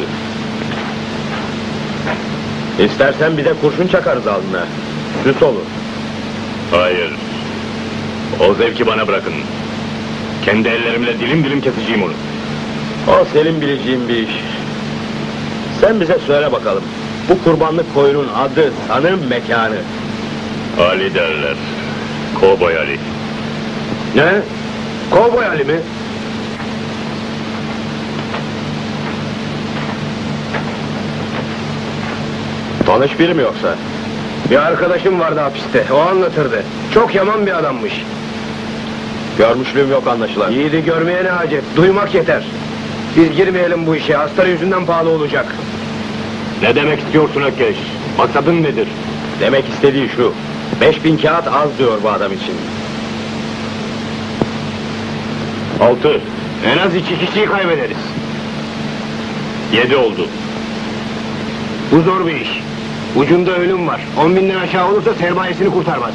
J: İstersen bir de kurşun çakarız alnına. Süs olur.
G: Hayır. O zevki bana bırakın. Kendi ellerimle dilim dilim keseceğim onu.
J: O senin bileceğin bir iş. Sen bize söyle bakalım. Bu kurbanlık koyunun adı, sanı, mekanı.
G: Ali derler. Kovboy Ali.
J: Ne? Kovboy Ali mi? Tanış biri mi yoksa? Bir arkadaşım vardı hapiste, o anlatırdı. Çok yaman bir adammış. Görmüşlüğüm yok anlaşılan. Yiğidi görmeye ne hacet, duymak yeter. Biz girmeyelim bu işe, hastane yüzünden pahalı olacak.
G: Ne demek istiyorsun Ökkeş? Maksadın nedir?
J: Demek istediği şu, 5000 kağıt az diyor bu adam için.
G: 6.
J: En az 2 kişiyi kaybederiz.
G: 7 oldu.
J: Bu zor bir iş. Ucunda ölüm var. 10.000'den aşağı olursa sermayesini kurtarmaz.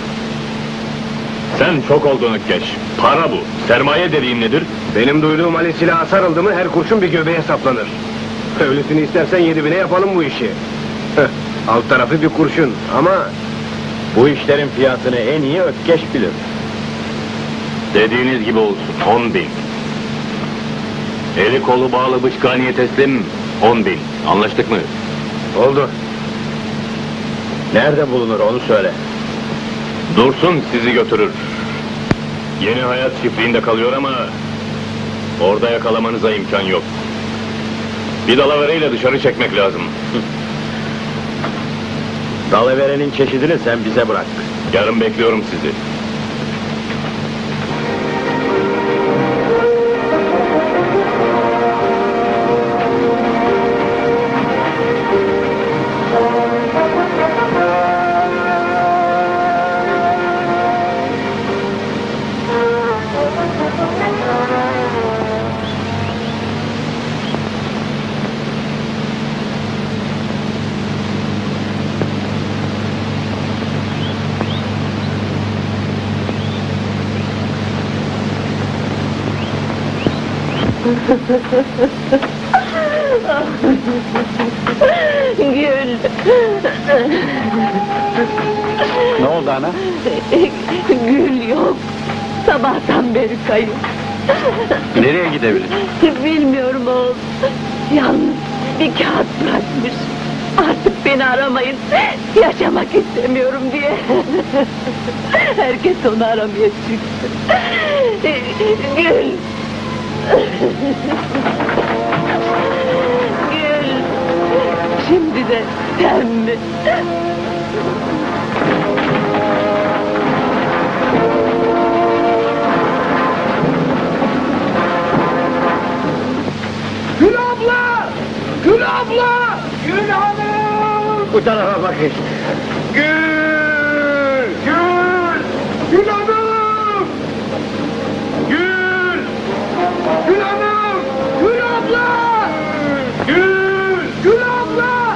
G: Sen çok oldun Ökkeş. Para bu. Sermaye dediğin nedir?
J: Benim duyduğum Ali silaha sarıldı mı her kurşun bir göbeğe saplanır. Öylesini istersen 7.000'e yapalım bu işi. Alt tarafı bir kurşun ama bu işlerin fiyatını en iyi Ökkeş bilir.
G: Dediğiniz gibi olsun. 10.000. Eli kolu bağlı bıçkaniye teslim 10.000. Anlaştık mı?
J: Oldu. Nerede bulunur onu söyle.
G: Dursun sizi götürür. Yeni hayat çiftliğinde kalıyor ama orada yakalamanıza imkan yok. Bir dalavereyle dışarı çekmek lazım.
J: Dalaverenin çeşidini sen bize bırak.
G: Yarın bekliyorum sizi.
H: Gül.
D: Ne oldu ana?
H: Gül yok. Sabahtan beri kayıp.
D: Nereye gidebilir?
H: Bilmiyorum oğlum. Yalnız bir kağıt bırakmış. Artık beni aramayın. Yaşamak istemiyorum diye. Herkes onu aramaya çıktı. Gül. Gül. Şimdi de sen mi?
E: Gül abla! Gül abla! Gül hanım! Bu tarafa bakın. Gül! Gül! Gül hanım! Gül! Gül hanım! Gül abla! Gül! Gül abla!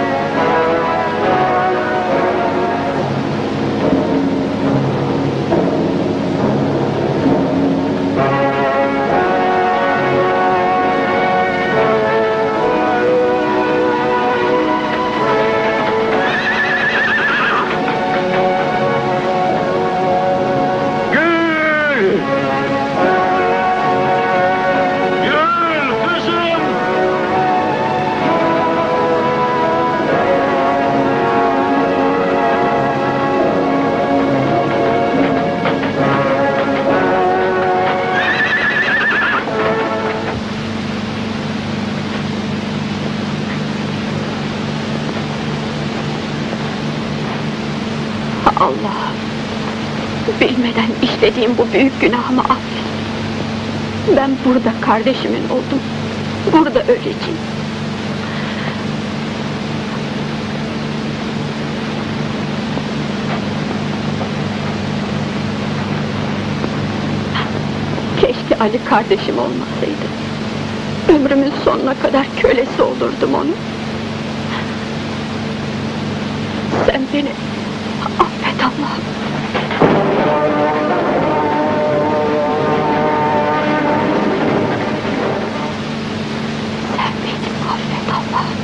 E: Gül! Gül kızım!
I: Allah, bilmeden işlediğim bu büyük günahımı affet. Ben burada kardeşimin oldum. Burada öleceğim. Keşke Ali kardeşim olmasaydı. Ömrümün sonuna kadar kölesi olurdum onun. Sen beni affet Allah'ım. Sen beni affet Allah'ım.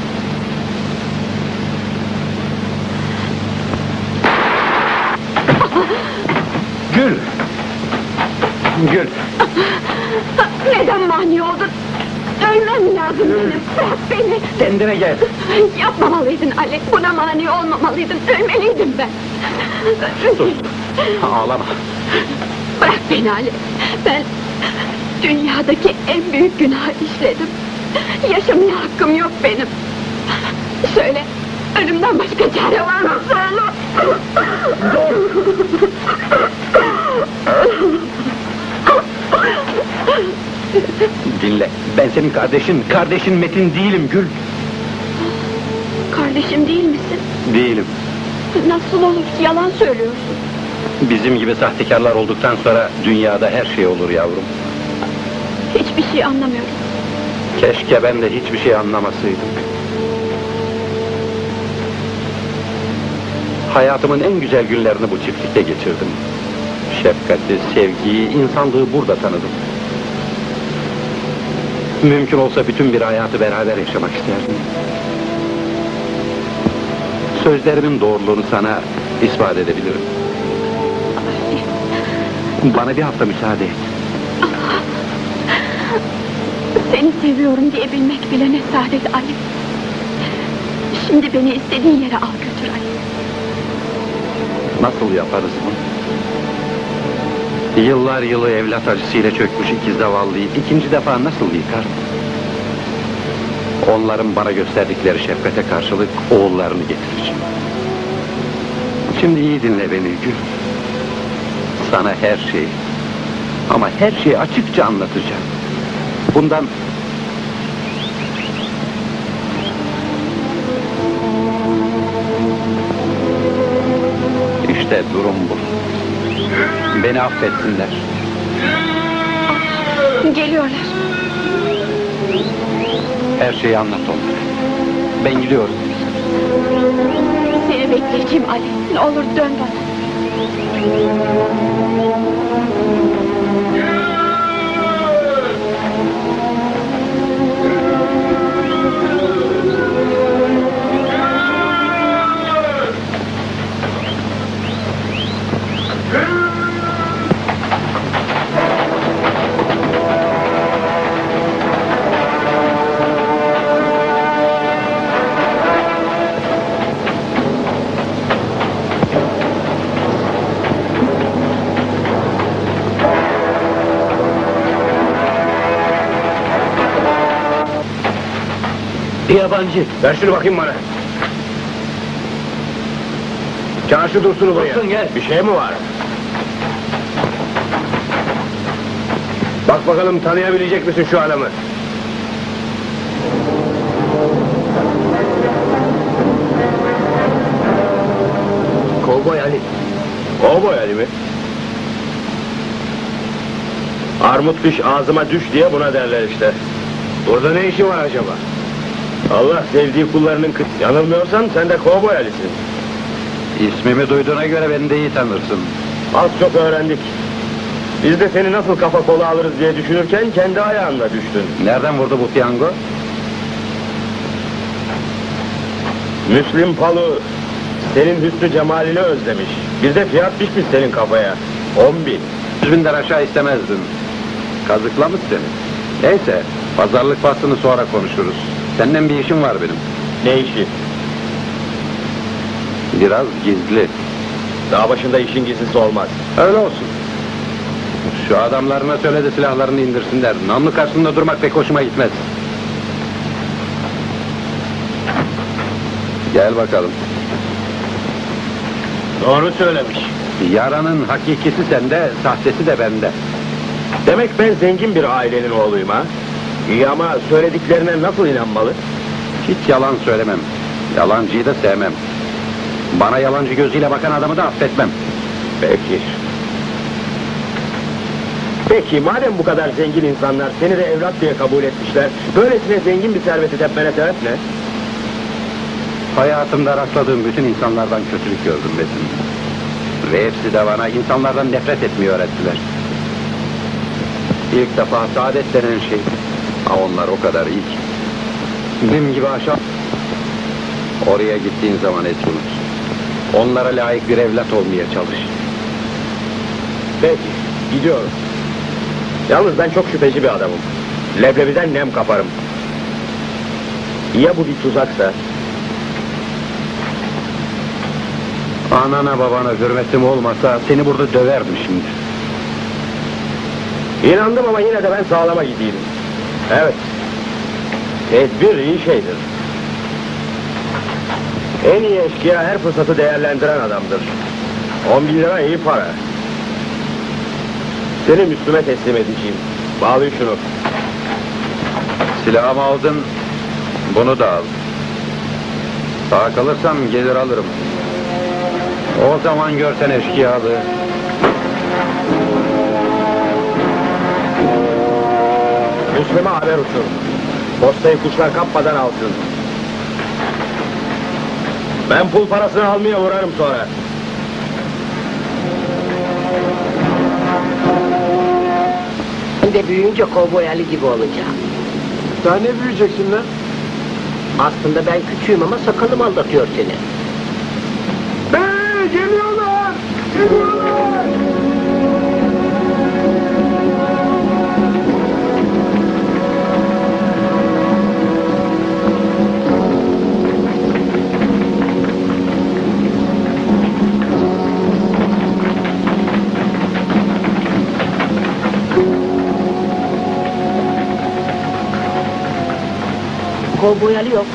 J: Gül! Gül!
I: Neden mani oldun? Ölmem lazım benim. Bırak beni.
J: Kendine gel.
I: Yapmamalıydın Ali. Buna mani olmamalıydın. Ölmeliydim ben.
J: Sus. Ağlama.
I: Bırak beni Ali. Ben dünyadaki en büyük günahı işledim. Yaşamaya hakkım yok benim. Söyle, ölümden başka çare var mı? Söyle.
D: Dinle, ben senin kardeşin Metin değilim Gül.
I: Kardeşim değil misin?
D: Değilim.
I: Nasıl olur? Yalan söylüyorsun.
D: Bizim gibi sahtekarlar olduktan sonra dünyada her şey olur yavrum.
I: Hiçbir şey anlamıyorum.
D: Keşke ben de hiçbir şey anlamasaydım. Hayatımın en güzel günlerini bu çiftlikte geçirdim. Şefkati, sevgiyi, insanlığı burada tanıdım. Mümkün olsa bütün bir hayatı beraber yaşamak isterdim. Sözlerimin doğruluğunu sana ispat edebilirim. Bana bir hafta müsaade et.
I: Seni seviyorum diyebilmek bile ne saadet Ali. Şimdi beni istediğin yere al götür Ali.
D: Nasıl yaparız bunu? Yıllar yılı evlat acısıyla çökmüş iki zavallıyı ikinci defa nasıl yıkar? Onların bana gösterdikleri şefkate karşılık oğullarını getireceğim. Şimdi iyi dinle beni Gül. Sana her şeyi, ama her şeyi açıkça anlatacağım. Bundan... İşte durum bu. Beni affetsinler.
I: Geliyorlar.
D: Her şeyi anlat onlara. Ben gidiyorum.
I: Seni bekleyeceğim Ali. Ne olur dön bana.
C: Bir yabancı.
J: Ver şunu bakayım bana. Çarşı dursun buraya.
C: Dursun, gel.
J: Bir şey mi var? Bak bakalım tanıyabilecek misin şu adamı?
C: Kovboy Ali.
J: Kovboy Ali mi? Armut düş ağzıma düş diye buna derler işte. Burada ne işi var acaba? Allah sevdiği kullarının kız. Yanılmıyorsan sen de Kovboy Ali'sin.
D: İsmimi duyduğuna göre beni de iyi tanırsın.
J: Az çok öğrendik. Biz de seni nasıl kafa kola alırız diye düşünürken kendi ayağınla düştün.
D: Nereden vurdu bu piyango?
J: Müslim Palu senin hüsnü cemalini özlemiş. Bir de fiyat biçmiş senin kafaya. 10.000.
D: 100.000'den aşağı istemezdim. Kazıklamış seni. Neyse, pazarlık faslını sonra konuşuruz. Seninle bir işim var benim.
J: Ne işi?
D: Biraz gizli.
J: Dağ başında işin gizlisi olmaz.
D: Öyle olsun. Şu adamlarına söyle de silahlarını indirsinler. Namlu karşısında durmak pek hoşuma gitmez. Gel bakalım.
J: Doğru söylemiş.
D: Yaranın hakikisi sende, sahtesi de bende.
J: Demek ben zengin bir ailenin oğluyum ha? İyi ama söylediklerine nasıl inanmalı?
D: Hiç yalan söylemem. Yalancıyı da sevmem. Bana yalancı gözüyle bakan adamı da affetmem.
J: Peki. Peki madem bu kadar zengin insanlar seni de evlat diye kabul etmişler, böylesine zengin bir serveti tepmene sebep ne?
D: Hayatımda rastladığım bütün insanlardan kötülük gördüm Besim. Ve hepsi de bana insanlardan nefret etmeyi öğrettiler. İlk defa saadet denen şey. Ha onlar o kadar iyi ki. Benim gibi aşağı... Oraya gittiğin zaman hiç unut. Onlara layık bir evlat olmaya çalış.
J: Peki, gidiyorum. Yalnız ben çok şüpheci bir adamım. Leblebiden nem kaparım. Ya bu bir tuzaksa?
D: Anana babana hürmetim olmasa seni burada döverdim şimdi.
J: İnandım ama yine de ben sağlama gideyim. Evet. Tedbir iyi şeydir. En iyi eşkıya her fırsatı değerlendiren adamdır. 10.000 lira iyi para. Seni Müslüme teslim edeceğim. Bağlayın şunu.
D: Silahımı aldın, bunu da al. Sağ kalırsam gelir alırım. O zaman görsen eşkıyalığı.
J: Müslüme haber uçur. Postayı kuşlar kapmadan alsın. Ben pul parasını almaya uğrarım sonra.
C: Ben de büyüyünce Kovboy Ali gibi olacağım.
E: Daha ne büyüyeceksin lan?
C: Aslında ben küçüğüm ama sakalım aldatıyor seni.
E: Hey, geliyorlar! Geliyorlar!
C: Kovboy Ali yok.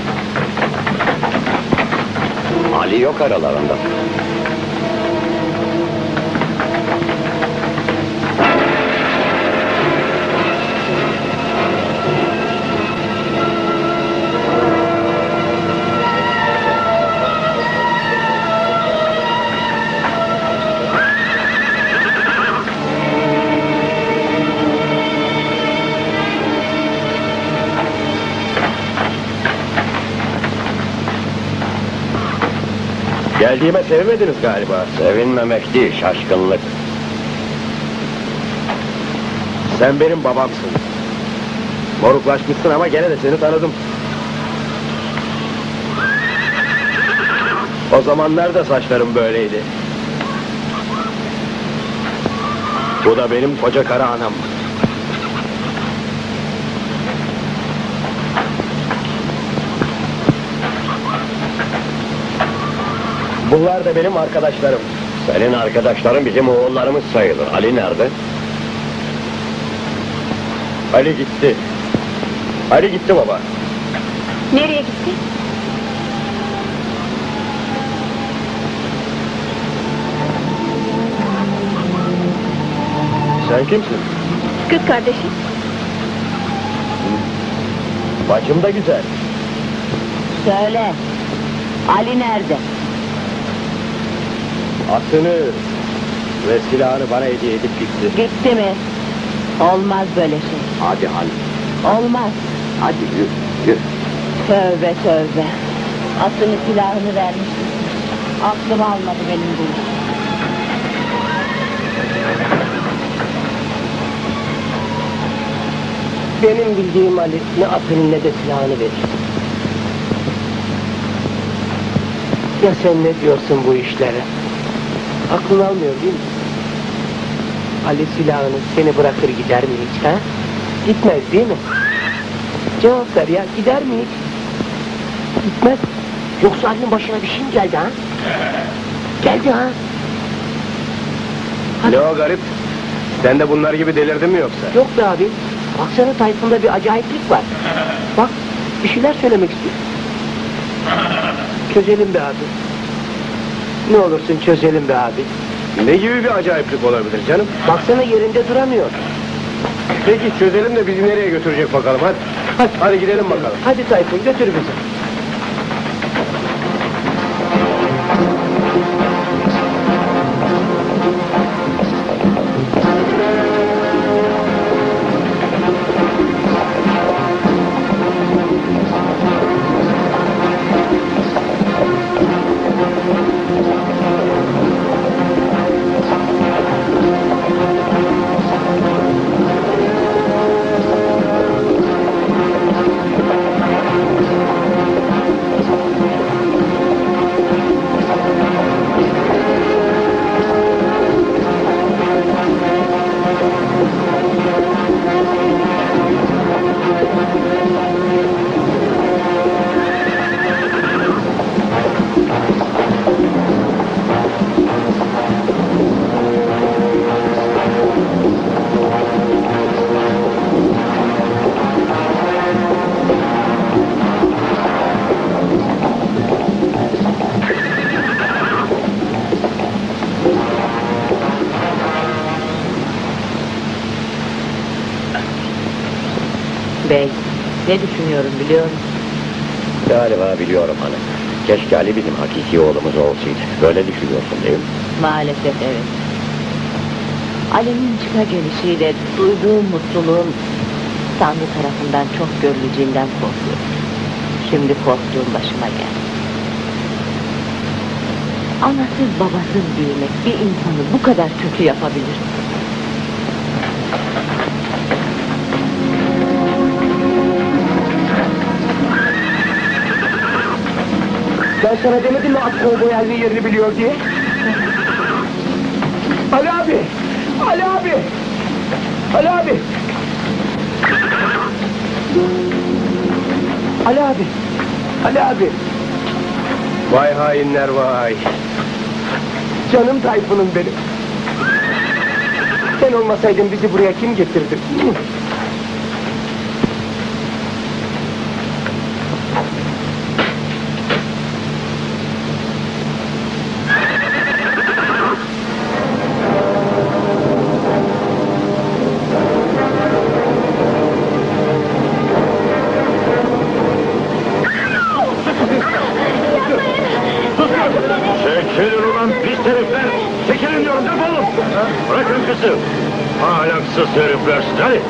D: Ali yok aralarında.
J: Geldiğime sevinmediniz galiba.
F: Sevinmemek değil, şaşkınlık.
J: Sen benim babamsın. Moruklaşmışsın ama gene de seni tanıdım. O zamanlar da saçlarım böyleydi. Bu da benim koca kara anam. Bunlar da benim arkadaşlarım.
F: Senin arkadaşların bizim oğullarımız sayılır. Ali nerede?
J: Ali gitti. Ali gitti baba.
I: Nereye gitti?
J: Sen kimsin?
I: Kız kardeşi.
J: Bacım da güzel.
H: Söyle. Ali nerede?
J: Atını ve silahını bana hediye edip gitti.
H: Gitti mi? Olmaz böyle şey.
J: Hadi Halil.
H: Olmaz.
J: Hadi yürü, yürü.
H: Tövbe tövbe. Atını silahını vermiştim. Aklım almadı benim bu iş.
C: Benim bildiğim Ali ne atını ne de silahını verir. Ya sen ne diyorsun bu işlere? Aklın almıyor değil mi? Ali silahını seni bırakır gider mi hiç ha? Gitmez değil mi? Cevap ver ya, gider mi hiç? Gitmez. Yoksa Ali'nin başına bir şey mi geldi ha? Geldi ha?
J: Ne o garip? Sen de bunlar gibi delirdin mi yoksa?
C: Yok be abi. Baksana Tayfun'da bir acayiplik var. Bak, bir şeyler söylemek istiyor. Çözelim be abi. Ne olursun çözelim be abi.
J: Ne gibi bir acayiplik olabilir canım?
C: Baksana yerinde duramıyor.
J: Peki çözelim de bizi nereye götürecek bakalım hadi. Hadi gidelim bakalım.
C: Hadi Tayfun götür bizi.
H: Bey, ne düşünüyorum biliyor musun?
J: Galiba biliyorum hanım. Keşke Ali bizim hakiki oğlumuz olsaydı. Böyle düşünüyorsun değil mi?
H: Maalesef evet. Ali'nin çıka gelişiyle duyduğum mutluluğun Tanrı tarafından çok görüleceğinden korkuyorum. Şimdi korktuğum başıma geldi. Anasız babasız büyümek bir insanı bu kadar kötü yapabilir.
C: Ben sana demedim mi at kovboy Ali'nin yerini biliyor diye? Ali abi! Ali abi! Ali abi! Ali abi! Ali abi!
J: Vay hainler vay.
C: Canım Tayfun'um benim. Sen olmasaydın bizi buraya kim getirdi?
G: Çekilin ulan pis herifler! Çekilin diyorum defolun! Bırakın kızı! Ahlaksız herifler siz hadi!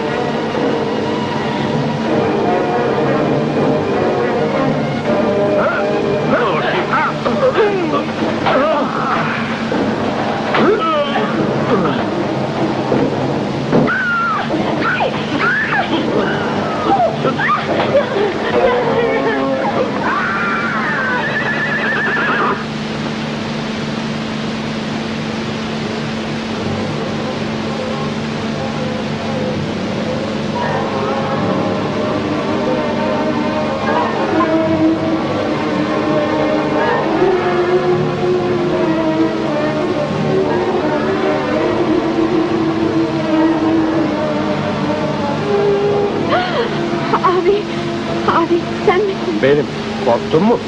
I: Abi sen misin?
J: Benim. Korktun mu?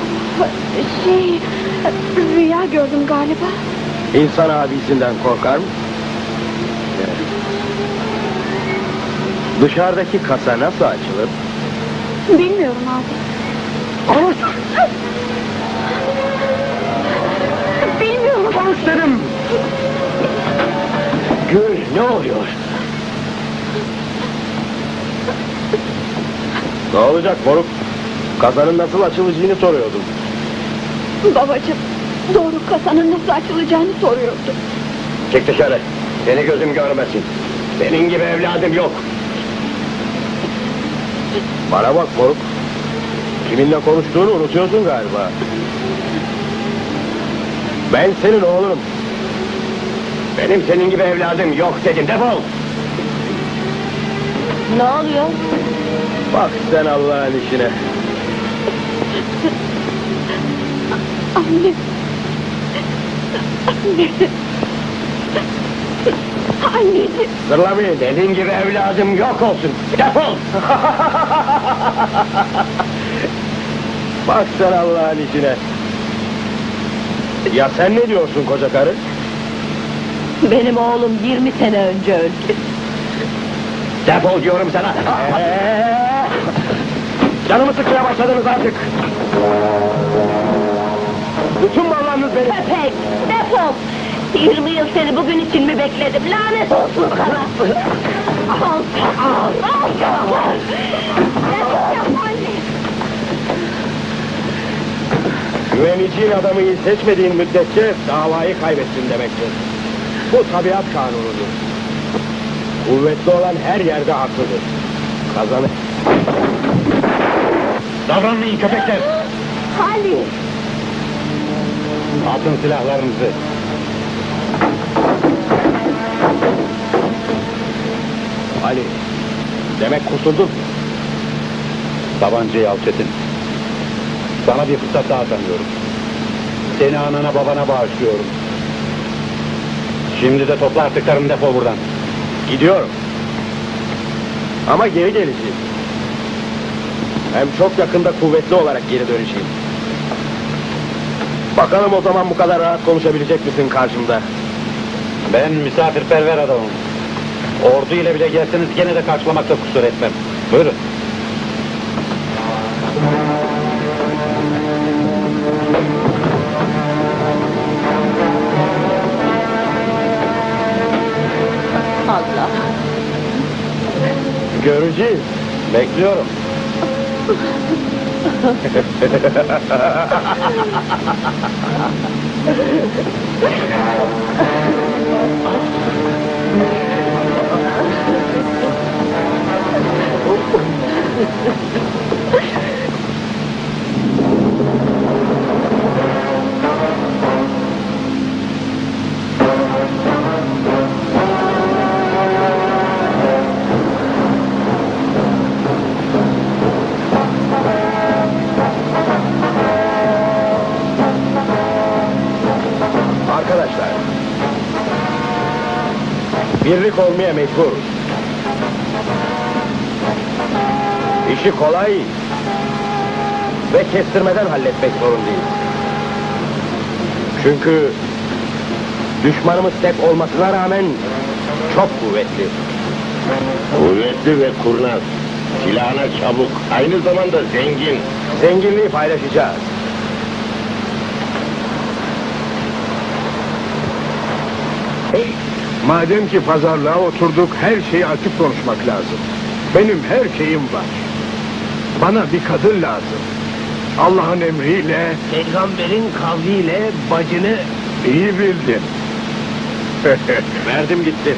I: Rüya gördüm galiba.
J: İnsan abisinden korkar mı? Dışarıdaki kasa nasıl açılır?
I: Bilmiyorum abi. Bilmiyorum.
J: Konuş dedim! Gül, ne oluyor? Ne olacak moruk? Kazanın nasıl açılacağını soruyordum.
I: Babacığım, doğru kasanın nasıl açılacağını soruyordu.
J: Çık dışarı. Seni gözüm görmesin. Senin gibi evladım yok. Bana bak moruk. Kiminle konuştuğunu unutuyorsun galiba. Ben senin oğlunum. Benim senin gibi evladım yok dedim. Defol!
H: Ne oluyor?
J: Bak sen Allah'ın işine.
I: Anne. Anne. Anneciğim.
J: Zırlamayın. Dediğin gibi evladım yok olsun. Defol! Bak sen Allah'ın işine. Ya sen ne diyorsun koca karı?
H: Benim oğlum 20 sene önce öldü.
J: Defol diyorum sana. Canımı sıkmaya başladınız artık. Bütün mallarınız benim.
H: Köpek, defol! 20 yıl seni bugün için mi bekledim? Lanet olsun sana! Alçaklar! Defol anne!
J: Güveneceğin adamı iyi seçmediğin müddetçe davayı kaybettin demektir. Bu tabiat kanunudur. Kuvvetli olan her yerde haklıdır. Kazanır. Davranmayın köpekler!
H: Ali!
J: Atın silahlarınızı. Ali, demek kurtuldun.
D: Tabancayı al Çetin. Sana bir fırsat daha tanıyorum. Seni anana babana bağışlıyorum. Şimdi de topla artıklarını, defol buradan.
J: Gidiyorum. Ama geri geleceğim. Hem çok yakında kuvvetli olarak geri döneceğim. Bakalım o zaman bu kadar rahat konuşabilecek misin karşımda?
D: Ben misafirperver adamım. Ordu ile bile gelseniz gene de karşılamakta kusur etmem. Buyurun.
H: Allah!
J: Göreceğiz. Bekliyorum. Arkadaşlar, birlik olmaya mecburuz. İşi kolay ve kestirmeden halletmek zorundayız. Çünkü düşmanımız tek olmasına rağmen çok kuvvetli.
F: Kuvvetli ve kurnaz. Silahına çabuk. Aynı zamanda zengin.
J: Zenginliği paylaşacağız.
E: Madem ki pazarlığa oturduk, her şeyi açık konuşmak lazım. Benim her şeyim var. Bana bir kadın lazım. Allah'ın emriyle
C: Peygamberin kavliyle bacını
E: iyi bildin.
J: Verdim gitti.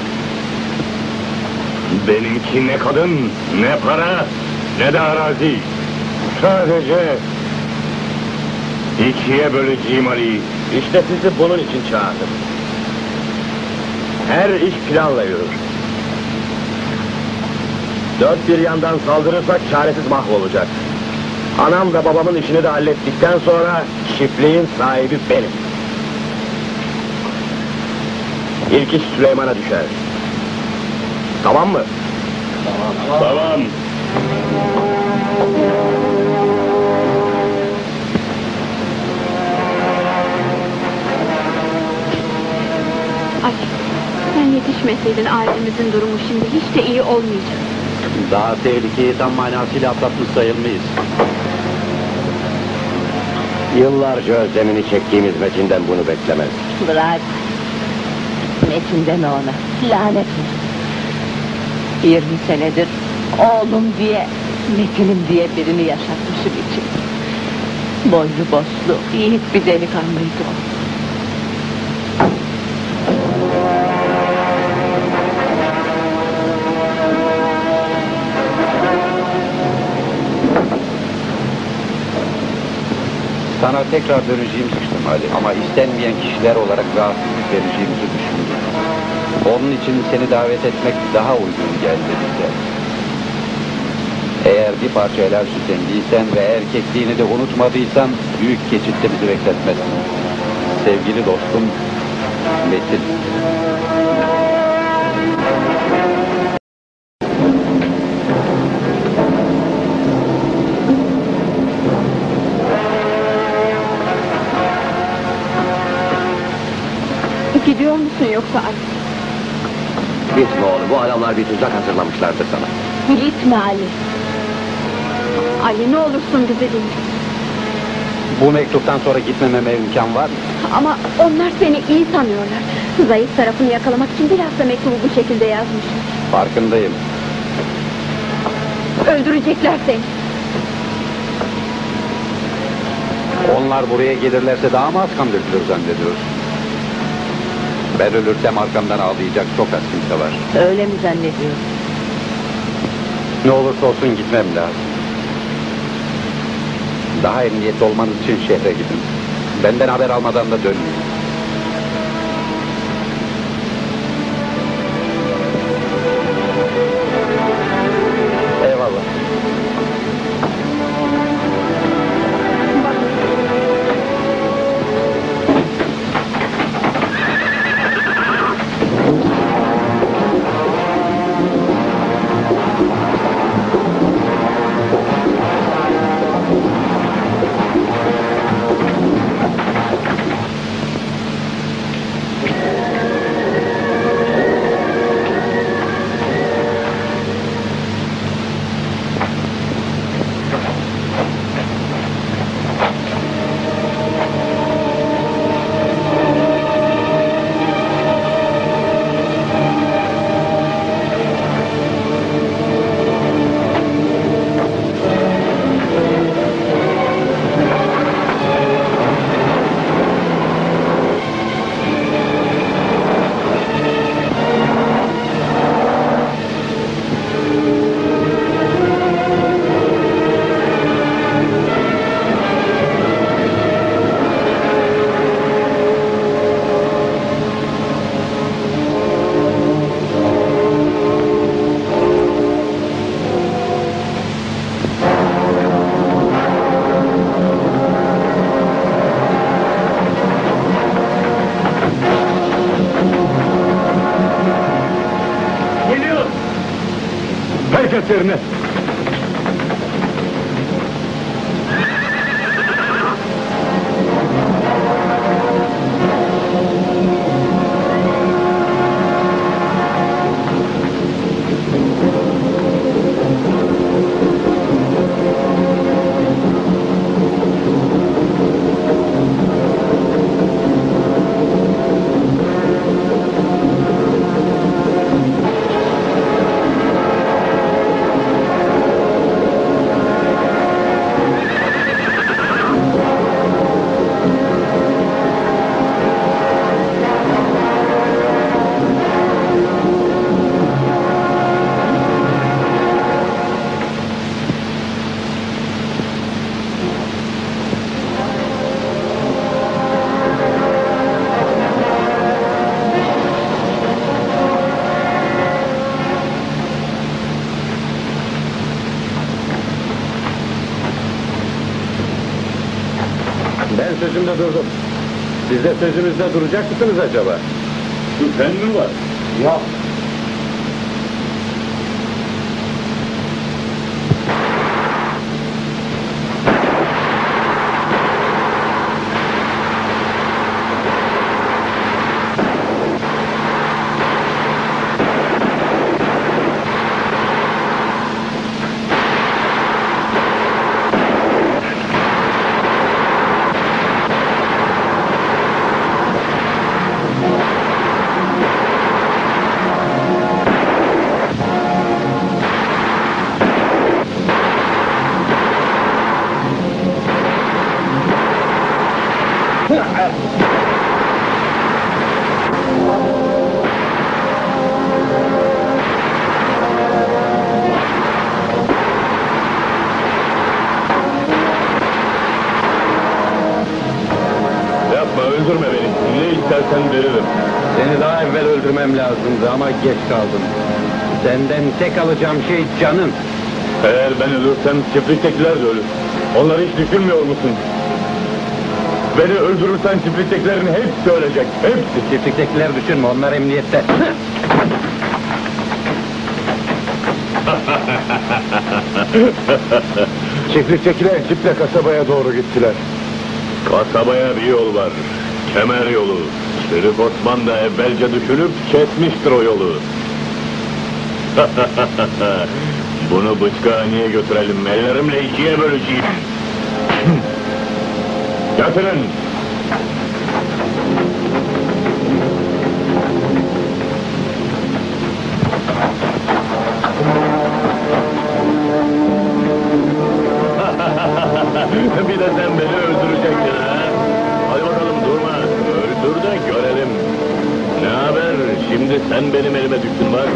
G: Benimki ne kadın, ne para, ne de arazi. Sadece ikiye böleceğim Ali.
J: İşte sizi bunun için çağırdım. Her iş planla yürür. Dört bir yandan saldırırsak çaresiz mahvolacak. Anam ve babamın işini de hallettikten sonra çiftliğin sahibi benim. İlk iş Süleyman'a düşer. Tamam mı?
G: Tamam.
I: söylemeseydin ailemizin durumu şimdi hiç de iyi olmayacak.
D: Daha tehlikeyi tam manasıyla atlatmış sayılmayız.
J: Yıllarca özlemini çektiğimiz Metin'den bunu beklemez.
H: Bırak. Metin deme ona. Lanet olsun. 20 senedir oğlum diye, Metin'im diye birini yaşatmışım için. Boylu boslu, yiğit bir delikanlıydı o.
D: Sana tekrar döneceğim sıçtım Ali. Ama istenmeyen kişiler olarak rahatsızlık vereceğimizi düşündüm. Onun için seni davet etmek daha uygun geldi bize. Eğer bir parça helal süt emdiysen ve erkekliğini de unutmadıysan büyük geçitte bizi bekletmezsin. Sevgili dostum Metin.
I: Gidiyor musun yoksa Ali?
J: Gitme oğlum, bu adamlar bir tuzak hazırlamışlardır sana.
H: Gitme Ali.
I: Ali ne olursun bizi dinle.
D: Bu mektuptan sonra gitmememe imkan var mı?
I: Ama onlar seni iyi sanıyorlar. Zayıf tarafını yakalamak için bilhassa mektubu bu şekilde yazmış.
D: Farkındayım.
I: Öldürecekler seni.
D: Onlar buraya gelirlerse daha mı az kan dökülür zannediyorsun? Ben ölürsem arkamdan ağlayacak çok az kimse var.
H: Öyle mi zannediyorsun?
D: Ne olursa olsun gitmem lazım. Daha emniyetli olmanız için şehre gidin. Benden haber almadan da dönmeyin. Eyvallah.
E: Herkes yerine.
J: Ben sözümde durdum. Siz de sözünüzde duracak mısınız acaba?
G: Şüphen mi var?
J: Yok.
G: Yapma, öldürme beni. Ne istersen veririm.
D: Seni daha evvel öldürmem lazımdı ama geç kaldım. Senden tek alacağım şey canın.
G: Eğer ben ölürsem çiftliktekiler de ölür. Onları hiç düşünmüyor musun? Beni öldürürsen çiftliktekilerin hepsi ölecek. Hepsi.
D: Çiftliktekiler düşünme, onlar emniyette.
E: Çiftliktekiler ciple kasabaya doğru gittiler.
G: Kasabaya bir yol var. Kemer yolu. Şerif Osman da evvelce düşünüp kesmiştir o yolu. Bunu bıçkağa niye götürelim? Ellerimle ikiye böleceğim. Götürün. Bir de sen beni öldüreceksin ha? Hadi bakalım durma. Öldür de görelim. Ne haber? Şimdi sen benim elime düştün bak.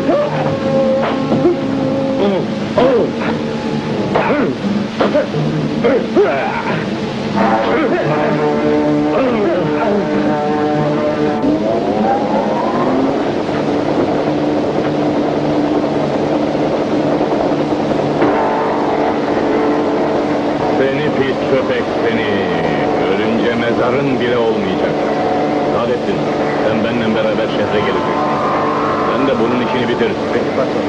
G: Seni pis köpek seni. Ölünce mezarın bile olmayacak. Saadettin, sen benimle beraber şehre geleceksin. Sen de bunun işini bitir.
J: Peki patron.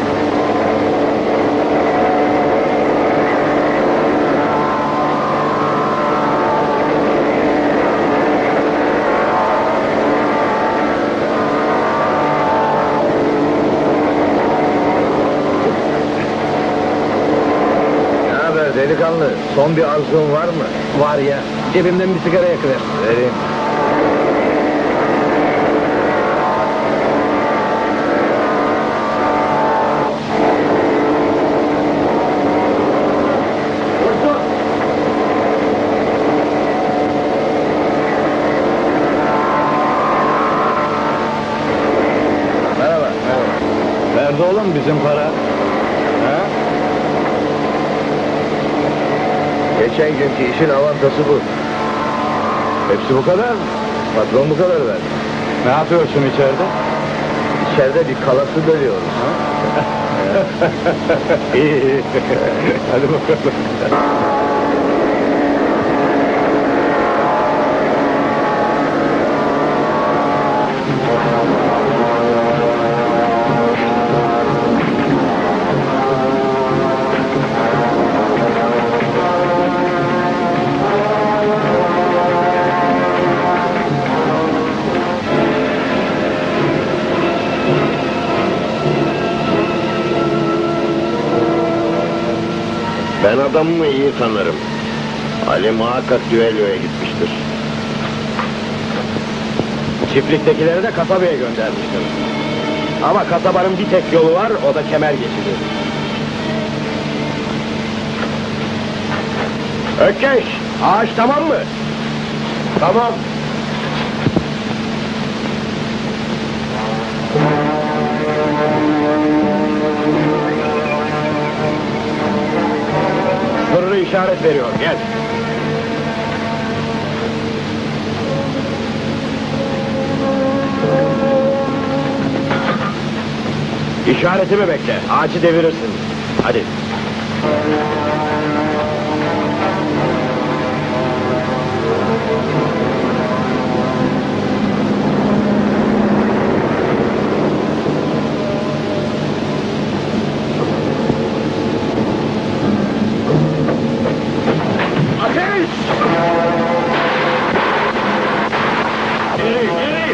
A: Ne haber delikanlı? Son bir arzun var mı?
J: Var ya, cebimden bir sigara yakıver.
A: Vereyim. Merhaba.
J: Nerede oğlum bizim para? Ha?
A: Geçen günkü işin avantası bu.
J: Hepsi bu kadar mı?
A: Patron bu kadar verdi.
J: Ne yapıyorsun içeride?
A: İçeride bir kalası dövüyoruz.
J: İyi. Hadi bakalım.
F: Ben adamımı iyi tanırım. Ali muhakkak düelloya gitmiştir.
J: Çiftliktekileri de kasabaya göndermiştim. Ama kasabanın bir tek yolu var, o da kemer geçidi. Ökkeş, ağaç tamam mı? Tamam. Sırrı işaret veriyor, gel. İşaretimi bekle, ağacı devirirsin. Hadi. Ateş! Geri, geri!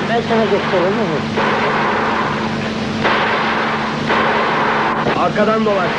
C: Ben sana göstereyim mi?
J: Arkadan dolaş.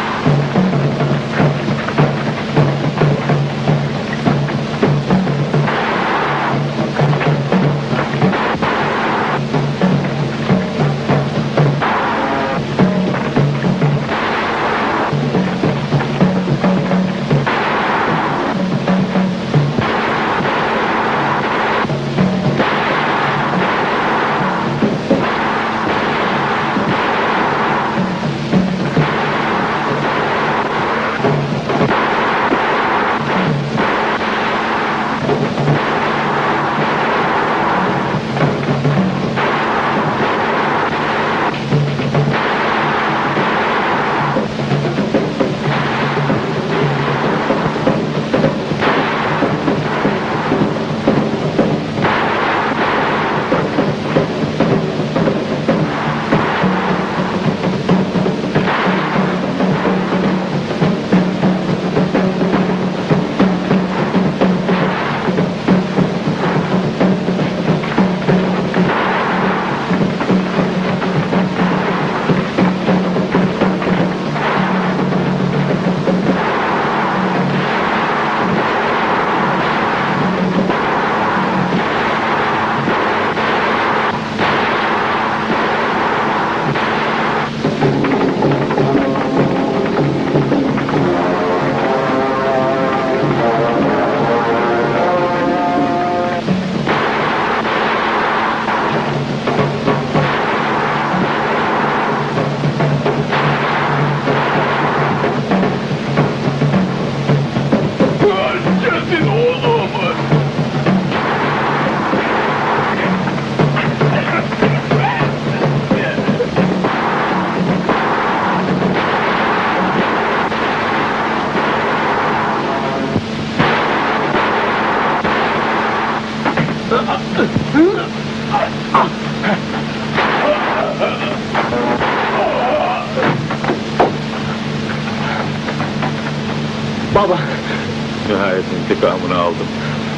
B: Baba,
G: Nihayet intikamını aldım.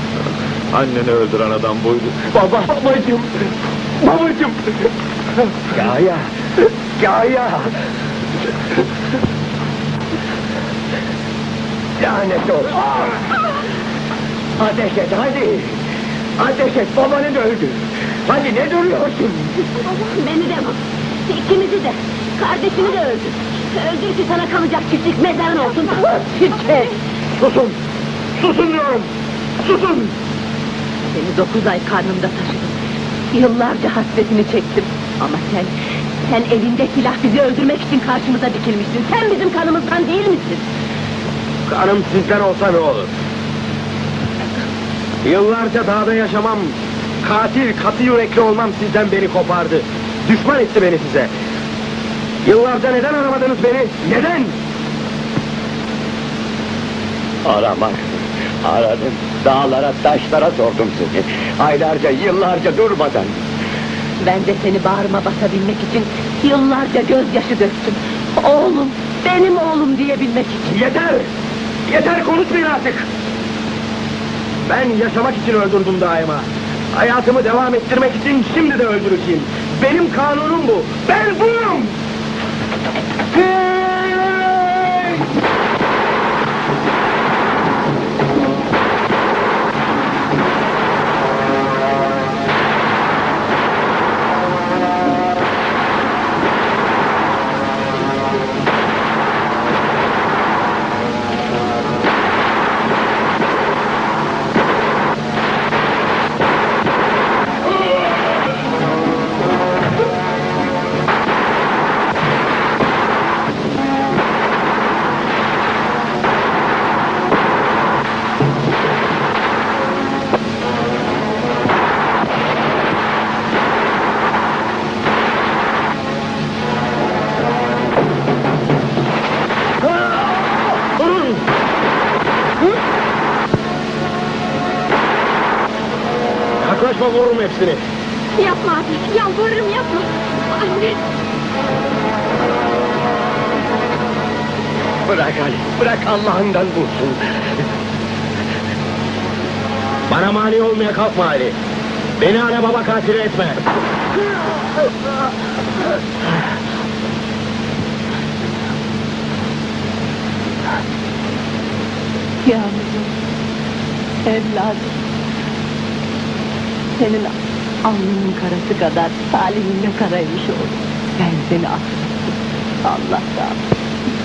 G: Anneni öldüren adam buydu.
B: babacığım, babacığım.
J: Kaya! Kaya! Lanet olsun! Ateş et hadi! Ateş et, babanı da öldür! Hadi ne duruyorsun?
I: Beni de vur. İkimizi de. Kardeşini de öldür. Öldür ki sana kalacak çiftlik mezarın olsun.
C: Çirkef!
J: Susun! Susun diyorum! Susun!
H: Seni 9 ay karnımda taşıdım. Yıllarca hasretini çektim. Ama sen elinde silah bizi öldürmek için karşımıza dikilmişsin. Sen bizim kanımızdan değil misin?
J: Kanım sizden olsa ne olur? Yıllarca dağda yaşamam, katil, katı yürekli olmam sizden beni kopardı. Düşman etti beni size. Yıllarca neden aramadınız beni? Neden?
C: Aramak. Aradım. Dağlara, taşlara sordum seni. Aylarca, yıllarca durmadan.
H: Ben de seni bağrıma basabilmek için yıllarca gözyaşı döktüm. Oğlum, benim oğlum diyebilmek için.
J: Yeter! Yeter, konuşmayın artık! Ben yaşamak için öldürdüm daima. Hayatımı devam ettirmek için şimdi de öldüreceğim. Benim kanunum bu. Ben buyum! Yaklaşma, vururum hepsini.
I: Yapma abi, yalvarırım yapma. Anne.
J: Bırak Ali, bırak Allah'ından bulsun. Bana mani olmaya kalkma Ali.
E: Beni ana baba katili etme.
H: Yavrum, evladım. Senin alnının karası kadar talihin ne karaymış oğlum. Ben seni affettim. Allah razı olsun.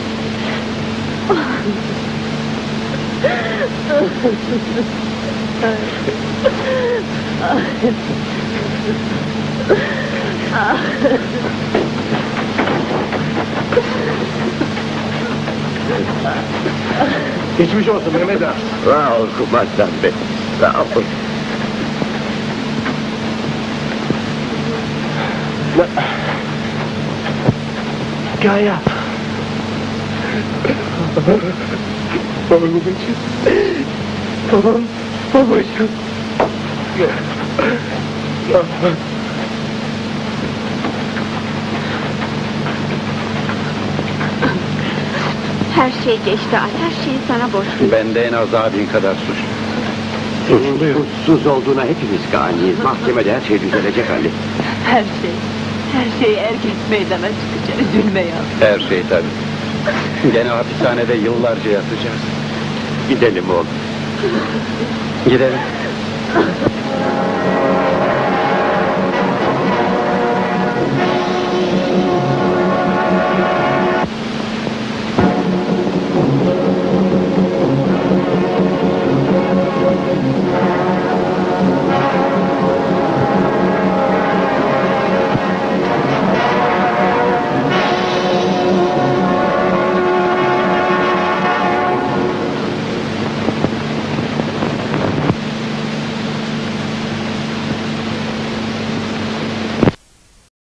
E: Geçmiş olsun Mehmet ağa.
F: Sağ ol kumandan bey. Sağ ol.
E: Kaya. Babacığım. Babacığım.
I: Her şey geçti Al, her şeyi sana borçluyum.
D: Ben de en az abin kadar suçlu.
J: Suçsuz olduğuna hepimiz kaniyiz. Mahkemede her şey düzelecek Ali.
H: Her şey erkek meydana çıkacak. Üzülme yavrum.
D: Her şey tabii. Gene hapishanede yıllarca yatacağız.
J: Gidelim oğlum.
D: Gidelim.